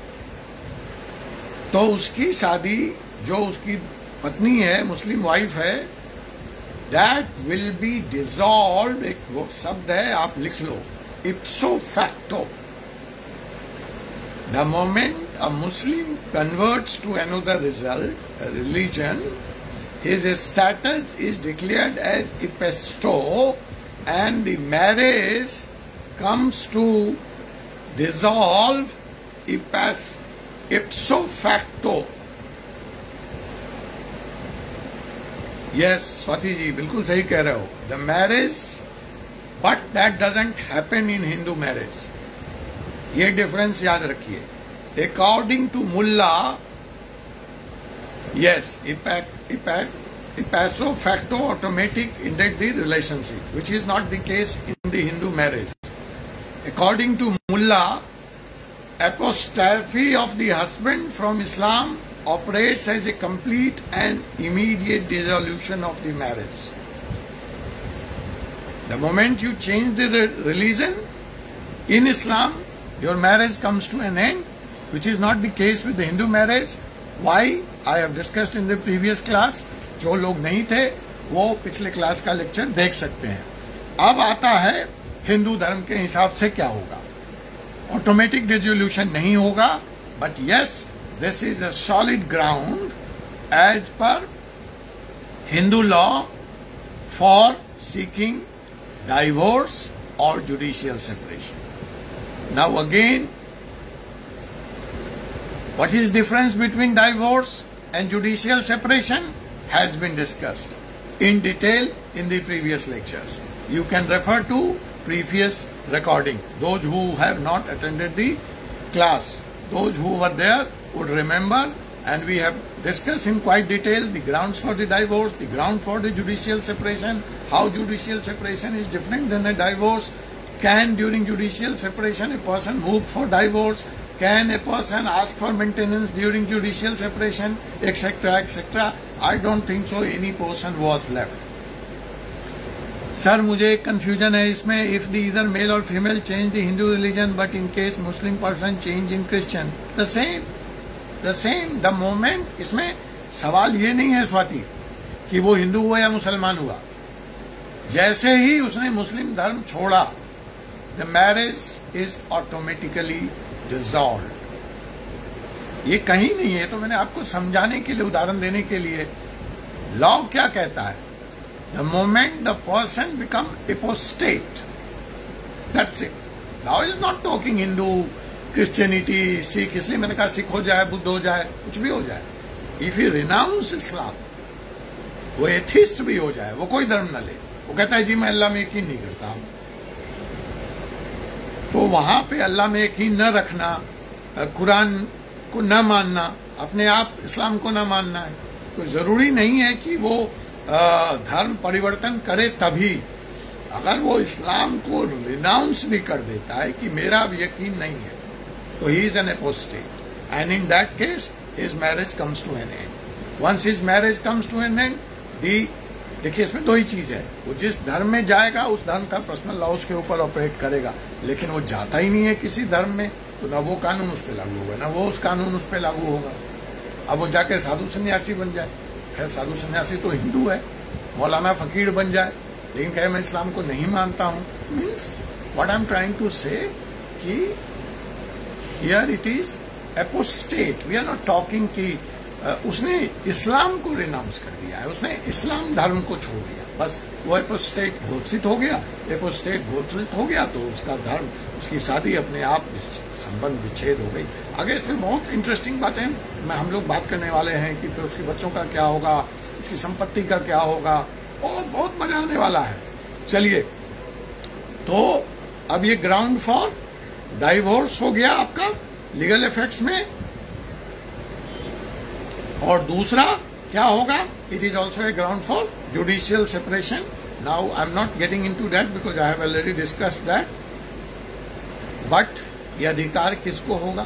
तो उसकी शादी, जो उसकी पत्नी है, मुस्लिम वाइफ है, दैट विल बी डिसॉल्व। एक वो शब्द है, आप लिख लो, ipso facto. The moment a Muslim converts to another religion, his status is declared as ipso, and the marriage comes to dissolve ipso facto. Yes, Swati ji, बिल्कुल सही कह रहे हो। The marriage, but that doesn't happen in Hindu marriage. ये difference याद रखिए। According to Mulla, yes, ipso facto automatic ended the relationship, which is not the case in the Hindu marriage. According to Mullah, apostasy of the husband from Islam operates as a complete and immediate dissolution of the marriage. The moment you change the religion in Islam, your marriage comes to an end, which is not the case with the Hindu marriage. Why? I have discussed in the previous class. जो लोग नहीं थे वो पिछले class का lecture देख सकते हैं। अब आता है हिंदू धर्म के हिसाब से क्या होगा। ऑटोमेटिक डिसोल्यूशन नहीं होगा, but yes, this is a solid ground as पर Hindu law for seeking divorce or judicial separation. Now again, what is difference between divorce and judicial separation has been discussed in detail in the previous lectures. You can refer to previous recording. Those who have not attended the class, those who were there would remember, and we have discussed in quite detail the grounds for the divorce, the ground for the judicial separation, how judicial separation is different than a divorce. Can during judicial separation a person move for divorce? Can a person ask for maintenance during judicial separation, etc., etc.? I don't think so any person was left. Sir मुझे एक confusion है इसमें. If the इधर male और female change the Hindu religion but in case Muslim person change in Christian, the same the moment. इसमें सवाल ये नहीं है स्वाति कि वो हिंदू हुआ या मुसलमान हुआ. जैसे ही उसने मुस्लिम धर्म छोड़ा, the marriage is automatically dissolved. ये कहीं नहीं है, तो मैंने आपको समझाने के लिए, उदाहरण देने के लिए. लॉ क्या कहता है? The moment the person become apostate, that's it. Now is not talking Hindu, Christianity, Sikh. इसलिए मैंने कहा सिख हो जाए, बुद्ध हो जाए, कुछ भी हो जाए. If he renounce Islam, वो एथिस्ट भी हो जाए, वो कोई धर्म न ले, वो कहता है जी मैं अल्लाह में यकीन नहीं करता हूं, तो वहां पे अल्लाह में यकीन न रखना, कुरान को न मानना, अपने आप इस्लाम को न मानना है. तो जरूरी नहीं है कि वो धर्म परिवर्तन करे. तभी अगर वो इस्लाम को रिनाउंस भी कर देता है कि मेरा अब यकीन नहीं है, तो he is an apostate, and in that case his marriage comes to an end. Once his marriage comes to an end, देखिए इसमें दो ही चीज है. वो जिस धर्म में जाएगा उस धर्म का पर्सनल लॉ उसके ऊपर ऑपरेट करेगा, लेकिन वो जाता ही नहीं है किसी धर्म में, तो ना वो कानून उस पर लागू होगा, ना वो उस कानून उस पर लागू होगा. अब वो जाके साधु सन्यासी बन जाए, खैर साधु सन्यासी तो हिंदू है, मौलाना फकीर बन जाए, लेकिन कहे मैं इस्लाम को नहीं मानता हूं. Means what I am trying to say कि here it is apostate. We are not talking कि उसने इस्लाम को रिनाउंस कर दिया है, उसने इस्लाम धर्म को छोड़ दिया, बस वो एपोस्टेट घोषित हो गया. एपोस्टेट घोषित हो गया तो उसका धर्म, उसकी शादी अपने आप संबंध विच्छेद हो गई. आगे इसमें बहुत इंटरेस्टिंग बातें हम लोग बात करने वाले हैं कि फिर उसके बच्चों का क्या होगा, उसकी संपत्ति का क्या होगा, बहुत मजा आने वाला है. चलिए, तो अब ये ग्राउंड फॉर डाइवोर्स हो गया आपका लीगल इफेक्ट्स में. और दूसरा क्या होगा? It is also a ground for judicial separation. Now I am not getting into that because I have already discuss that. But ये अधिकार किसको होगा?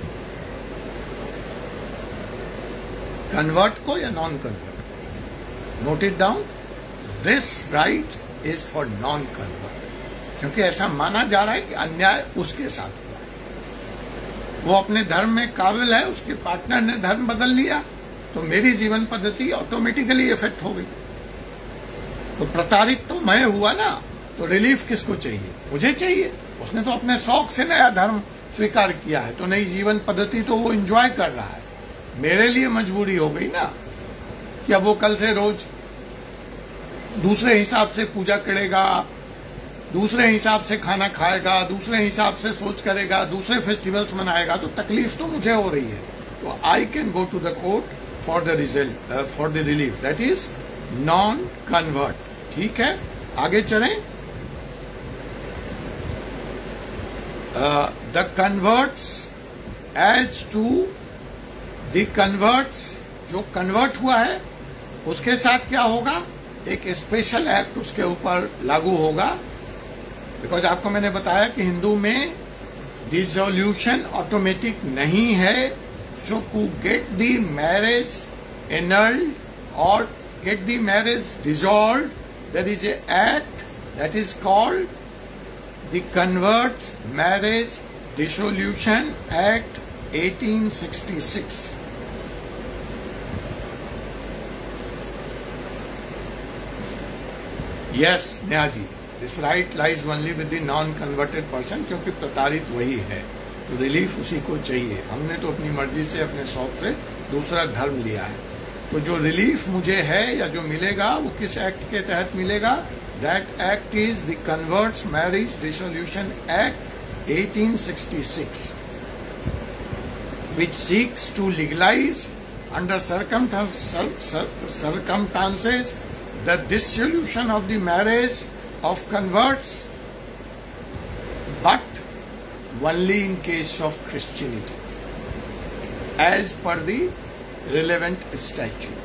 कन्वर्ट को या non convert? Note it down, this right is for non convert, क्योंकि ऐसा माना जा रहा है कि अन्याय उसके साथ हुआ. वो अपने धर्म में काबिल है, उसके पार्टनर ने धर्म बदल लिया, तो मेरी जीवन पद्धति ऑटोमेटिकली इफेक्ट हो गई. तो प्रताड़ित तो मैं हुआ ना, तो रिलीफ किसको चाहिए? मुझे चाहिए. उसने तो अपने शौक से नया धर्म स्वीकार किया है, तो नई जीवन पद्धति तो वो एंजॉय कर रहा है. मेरे लिए मजबूरी हो गई ना कि अब वो कल से रोज दूसरे हिसाब से पूजा करेगा, दूसरे हिसाब से खाना खाएगा, दूसरे हिसाब से सोच करेगा, दूसरे फेस्टिवल्स मनाएगा, तो तकलीफ तो मुझे हो रही है. तो I can go to the court for the result, for the relief. That is non convert. ठीक है, आगे चलें. The converts, as to the converts, जो कन्वर्ट हुआ है उसके साथ क्या होगा? एक स्पेशल एक्ट उसके ऊपर लागू होगा. बिकॉज आपको मैंने बताया कि हिंदू में डिसोल्यूशन ऑटोमेटिक नहीं है. So to get the marriage annulled और get the marriage dissolved, there is a act that is called the converts marriage dissolution act 1866. Yes, Neha ji, this right lies only with the non converted person, क्योंकि प्रताड़ित वही है, तो relief उसी को चाहिए. हमने तो अपनी मर्जी से, अपने शौक से दूसरा धर्म लिया है. तो जो रिलीफ मुझे है या जो मिलेगा वो किस एक्ट के तहत मिलेगा? That act is the converts marriage dissolution act 1866, which seeks to legalize under circumstances the dissolution of the marriage of converts, but only in case of Christianity, as per the relevant statute.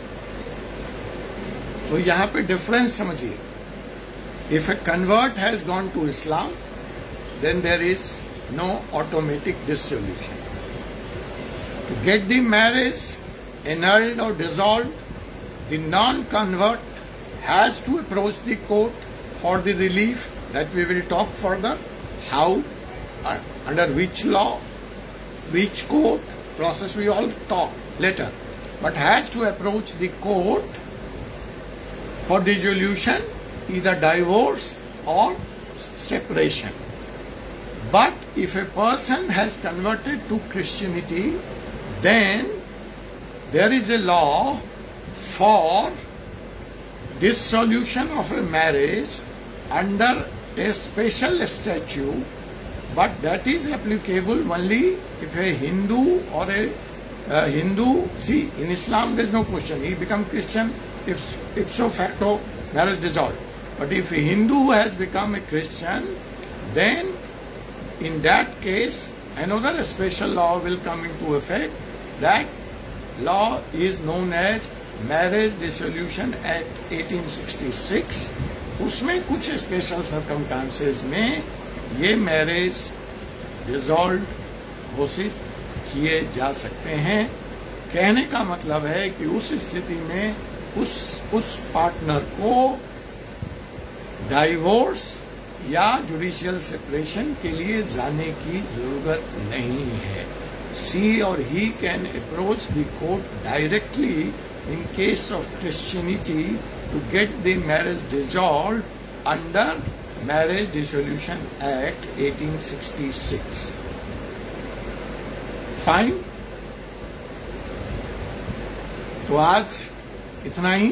So यहाँ पे difference समझिए. If a convert has gone to Islam, then there is no automatic dissolution. To get the marriage annulled or dissolved, the non-convert has to approach the court for the relief that we will talk further. How, under which law, which court, process we all talk later. But has to approach the court for dissolution, either divorce or separation. But if a person has converted to Christianity, then there is a law for dissolution of a marriage under a special statute, but that is applicable only if a Hindu or a Hindu, see, in Islam there is no question, he become Christian if ipso facto marriage dissolved. But if a Hindu has become a Christian, then in that case another special law will come into effect. That law is known as Marriage Dissolution Act 1866. उसमें कुछ special circumstances में ये marriage dissolve घोषित किए जा सकते हैं. कहने का मतलब है कि उस स्थिति में उस पार्टनर को डाइवोर्स या जुडिशियल सेपरेशन के लिए जाने की जरूरत नहीं है. She or he can approach the court directly in case of Christianity to get the marriage dissolved under Marriage Dissolution Act 1866. Fine? तो आज इतना ही.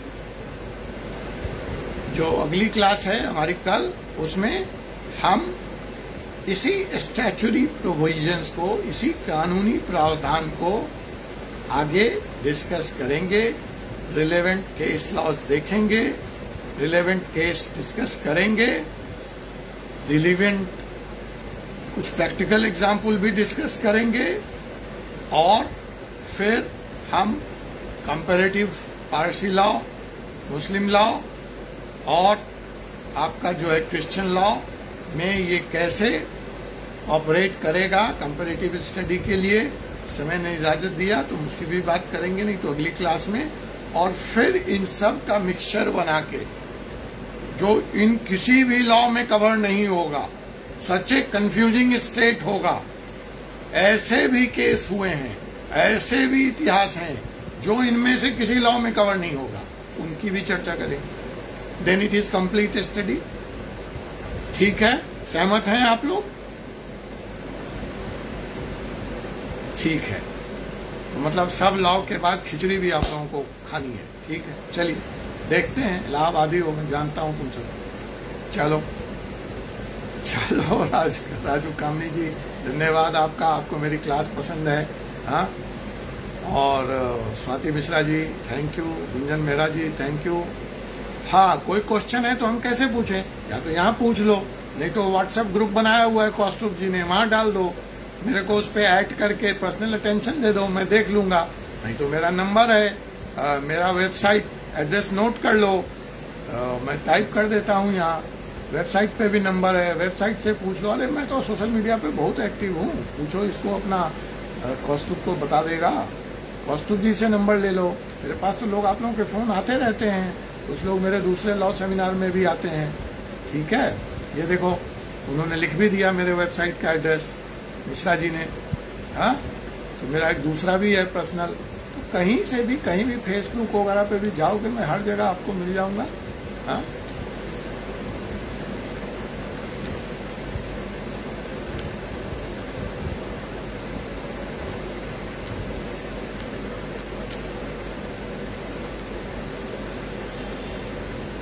जो अगली क्लास है हमारी कल, उसमें हम इसी स्टैच्यूटरी प्रोविजंस को, इसी कानूनी प्रावधान को आगे डिस्कस करेंगे. रिलेवेंट केस लॉज देखेंगे, रिलेवेंट केस डिस्कस करेंगे, रिलेवेंट कुछ प्रैक्टिकल एग्जाम्पल भी डिस्कस करेंगे, और फिर हम comparative Parsi law, Muslim law और आपका जो है क्रिश्चियन लॉ में ये कैसे ऑपरेट करेगा कंपैरेटिव स्टडी के लिए. समय ने इजाजत दिया तो उसकी भी बात करेंगे, नहीं तो अगली क्लास में. और फिर इन सब का मिक्सचर बना के जो इन किसी भी लॉ में कवर नहीं होगा, सच ए कंफ्यूजिंग स्टेट होगा. ऐसे भी केस हुए हैं, ऐसे भी इतिहास हैं जो इनमें से किसी लॉ में कवर नहीं होगा, उनकी भी चर्चा करेंगे. Then it is complete study. ठीक है, सहमत हैं आप लोग? ठीक है, तो मतलब सब लॉ के बाद खिचड़ी भी आप लोगों को खानी है. ठीक है, चलिए देखते हैं. इलाहाबादी हो, मैं जानता हूं तुम सब. चलो राजू कामनी जी, धन्यवाद आपका. आपको मेरी क्लास पसंद है. हाँ, और Swati Mishra ji thank you. Gunjan Mehra ji thank you. हाँ, कोई क्वेश्चन है तो हम कैसे पूछें? या तो यहाँ पूछ लो, नहीं तो व्हाट्सएप ग्रुप बनाया हुआ है कौस्तुभ जी ने, वहां डाल दो. मेरे को उस पर ऐड करके पर्सनल अटेंशन दे दो, मैं देख लूंगा. नहीं तो मेरा नंबर है, मेरा वेबसाइट एड्रेस नोट कर लो, मैं टाइप कर देता हूँ यहाँ. वेबसाइट पे भी नंबर है, वेबसाइट से पूछ लो. अरे मैं तो सोशल मीडिया पे बहुत एक्टिव हूँ, पूछो इसको, अपना कौस्तुभ को बता देगा. कौस्तुभ जी से नंबर ले लो. मेरे पास तो लोग, आप लोगों के फोन आते रहते हैं, कुछ लोग मेरे दूसरे लॉ सेमिनार में भी आते हैं. ठीक है, ये देखो उन्होंने लिख भी दिया मेरे वेबसाइट का एड्रेस, मिश्रा जी ने. हाँ, तो मेरा एक दूसरा भी है पर्सनल. तो कहीं से भी, कहीं भी फेसबुक वगैरह पे भी जाओगे, मैं हर जगह आपको मिल जाऊंगा. हाँ,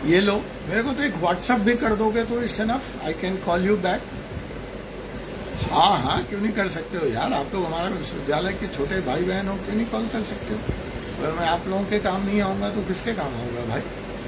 ये लो, मेरे को तो एक व्हाट्सएप भी कर दोगे तो it's enough, I can call you back. हाँ हाँ, क्यों नहीं कर सकते हो यार, आप लोग हमारे विश्वविद्यालय के छोटे भाई बहन हो, क्यों नहीं कॉल कर सकते हो। अगर मैं आप लोगों के काम नहीं आऊंगा तो किसके काम आऊंगा भाई।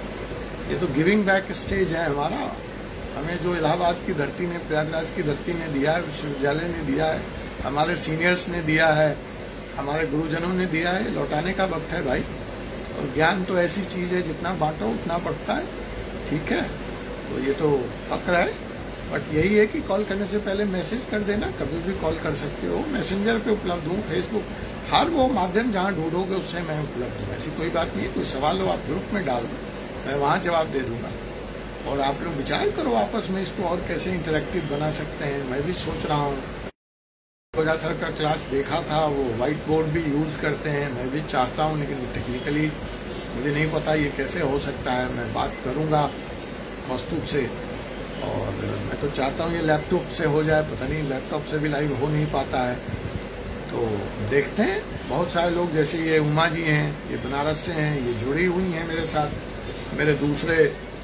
ये तो गिविंग बैक स्टेज है हमारा। हमें जो इलाहाबाद की धरती ने, प्रयागराज की धरती ने दिया है, विश्वविद्यालय ने दिया है, हमारे सीनियर्स ने दिया है, हमारे गुरुजनों ने दिया है, लौटाने का वक्त है भाई। और ज्ञान तो ऐसी चीज है, जितना बांटो उतना बढ़ता है, ठीक है। तो ये तो फक्र है, बट यही है कि कॉल करने से पहले मैसेज कर देना। कभी भी कॉल कर सकते हो, मैसेंजर पे उपलब्ध हूँ, फेसबुक, हर वो माध्यम जहाँ ढूंढोगे उससे मैं उपलब्ध हूँ। ऐसी कोई बात नहीं है, कोई सवाल हो आप ग्रुप में डाल दो, मैं वहाँ जवाब दे दूंगा। और आप लोग विचार करो आपस में इसको और कैसे इंटरेक्टिव बना सकते हैं। मैं भी सोच रहा हूँ, ओझा सर का क्लास देखा था, वो व्हाइट बोर्ड भी यूज करते हैं, मैं भी चाहता हूँ, लेकिन टेक्निकली मुझे नहीं पता ये कैसे हो सकता है। मैं बात करूंगा कौस्तुभ से, और मैं तो चाहता हूँ ये लैपटॉप से हो जाए, पता नहीं लैपटॉप से भी लाइव हो नहीं पाता है, तो देखते हैं। बहुत सारे लोग जैसे ये उमा जी हैं, ये बनारस से हैं, ये जुड़ी हुई हैं मेरे साथ मेरे दूसरे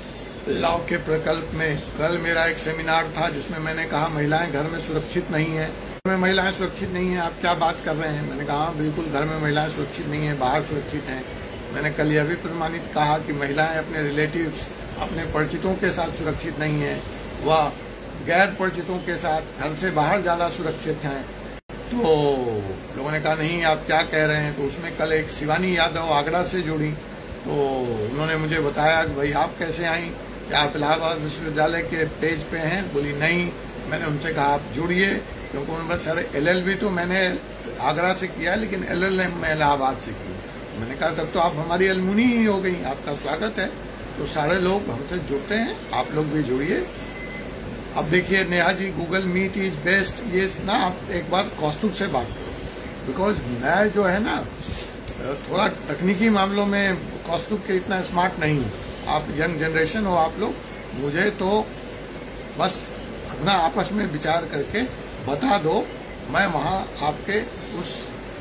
लॉ के प्रकल्प में। कल मेरा एक सेमिनार था जिसमें मैंने कहा महिलाएं घर में सुरक्षित नहीं है, घर में महिलाएं सुरक्षित नहीं है, आप क्या बात कर रहे हैं। मैंने कहा बिल्कुल घर में महिलाएं सुरक्षित नहीं है, बाहर सुरक्षित हैं। मैंने कल यह भी प्रमाणित कहा कि महिलाएं अपने रिलेटिव्स, अपने परिचितों के साथ सुरक्षित नहीं है, वह गैर परिचितों के साथ घर से बाहर ज्यादा सुरक्षित हैं। तो लोगों ने कहा नहीं आप क्या कह रहे हैं। तो उसमें कल एक शिवानी यादव आगरा से जुड़ी, तो उन्होंने मुझे बताया कि भाई आप कैसे आई, क्या आप इलाहाबाद विश्वविद्यालय के पेज पे हैं। बोली नहीं। मैंने उनसे कहा आप जुड़िए, क्योंकि उन्होंने बस सर LLB तो मैंने आगरा से किया, लेकिन LLM मैं इलाहाबाद से की। मैंने कहा तब तो आप हमारी अलमुनी ही हो गई, आपका स्वागत है। तो सारे लोग हमसे जुड़ते हैं, आप लोग भी जुड़िए। अब देखिए Neha ji, Google Meet is best, ये ना आप एक बार कौस्तुभ से बात करो, बिकॉज मैं जो है ना थोड़ा तकनीकी मामलों में कौस्तुभ के इतना स्मार्ट नहीं हूँ। आप यंग जनरेशन हो आप लोग, मुझे तो बस अपना आपस में विचार करके बता दो, मैं वहाँ आपके उस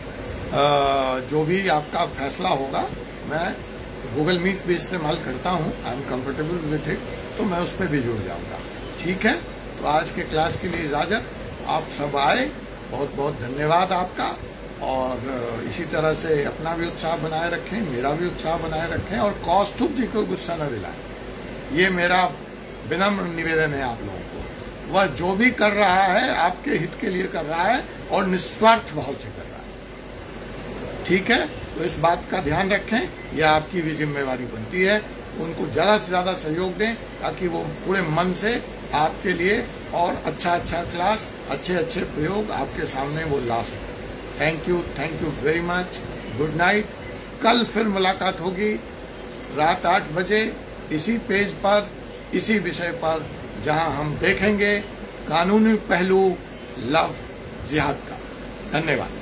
जो भी आपका फैसला होगा, मैं गूगल मीट भी इस्तेमाल करता हूँ, I am comfortable with it, तो मैं उस पर भी जुड़ जाऊंगा। ठीक है, तो आज के क्लास के लिए इजाजत। आप सब आए, बहुत बहुत धन्यवाद आपका। और इसी तरह से अपना भी उत्साह बनाए रखें, मेरा भी उत्साह बनाए रखें, और कौस्तुभ जी को गुस्सा न दिलाएं। ये मेरा विनम्र निवेदन है आप लोगों को। वह जो भी कर रहा है आपके हित के लिए कर रहा है और निस्वार्थ भाव से कर रहा है, ठीक है। तो इस बात का ध्यान रखें, यह आपकी भी जिम्मेवारी बनती है। उनको ज्यादा से ज्यादा सहयोग दें ताकि वो पूरे मन से आपके लिए और अच्छा क्लास, अच्छे प्रयोग आपके सामने वो ला सके। Thank you very much. Good night. कल फिर मुलाकात होगी रात 8 बजे इसी पेज पर, इसी विषय पर, जहां हम देखेंगे कानूनी पहलू लव जिहाद का। धन्यवाद।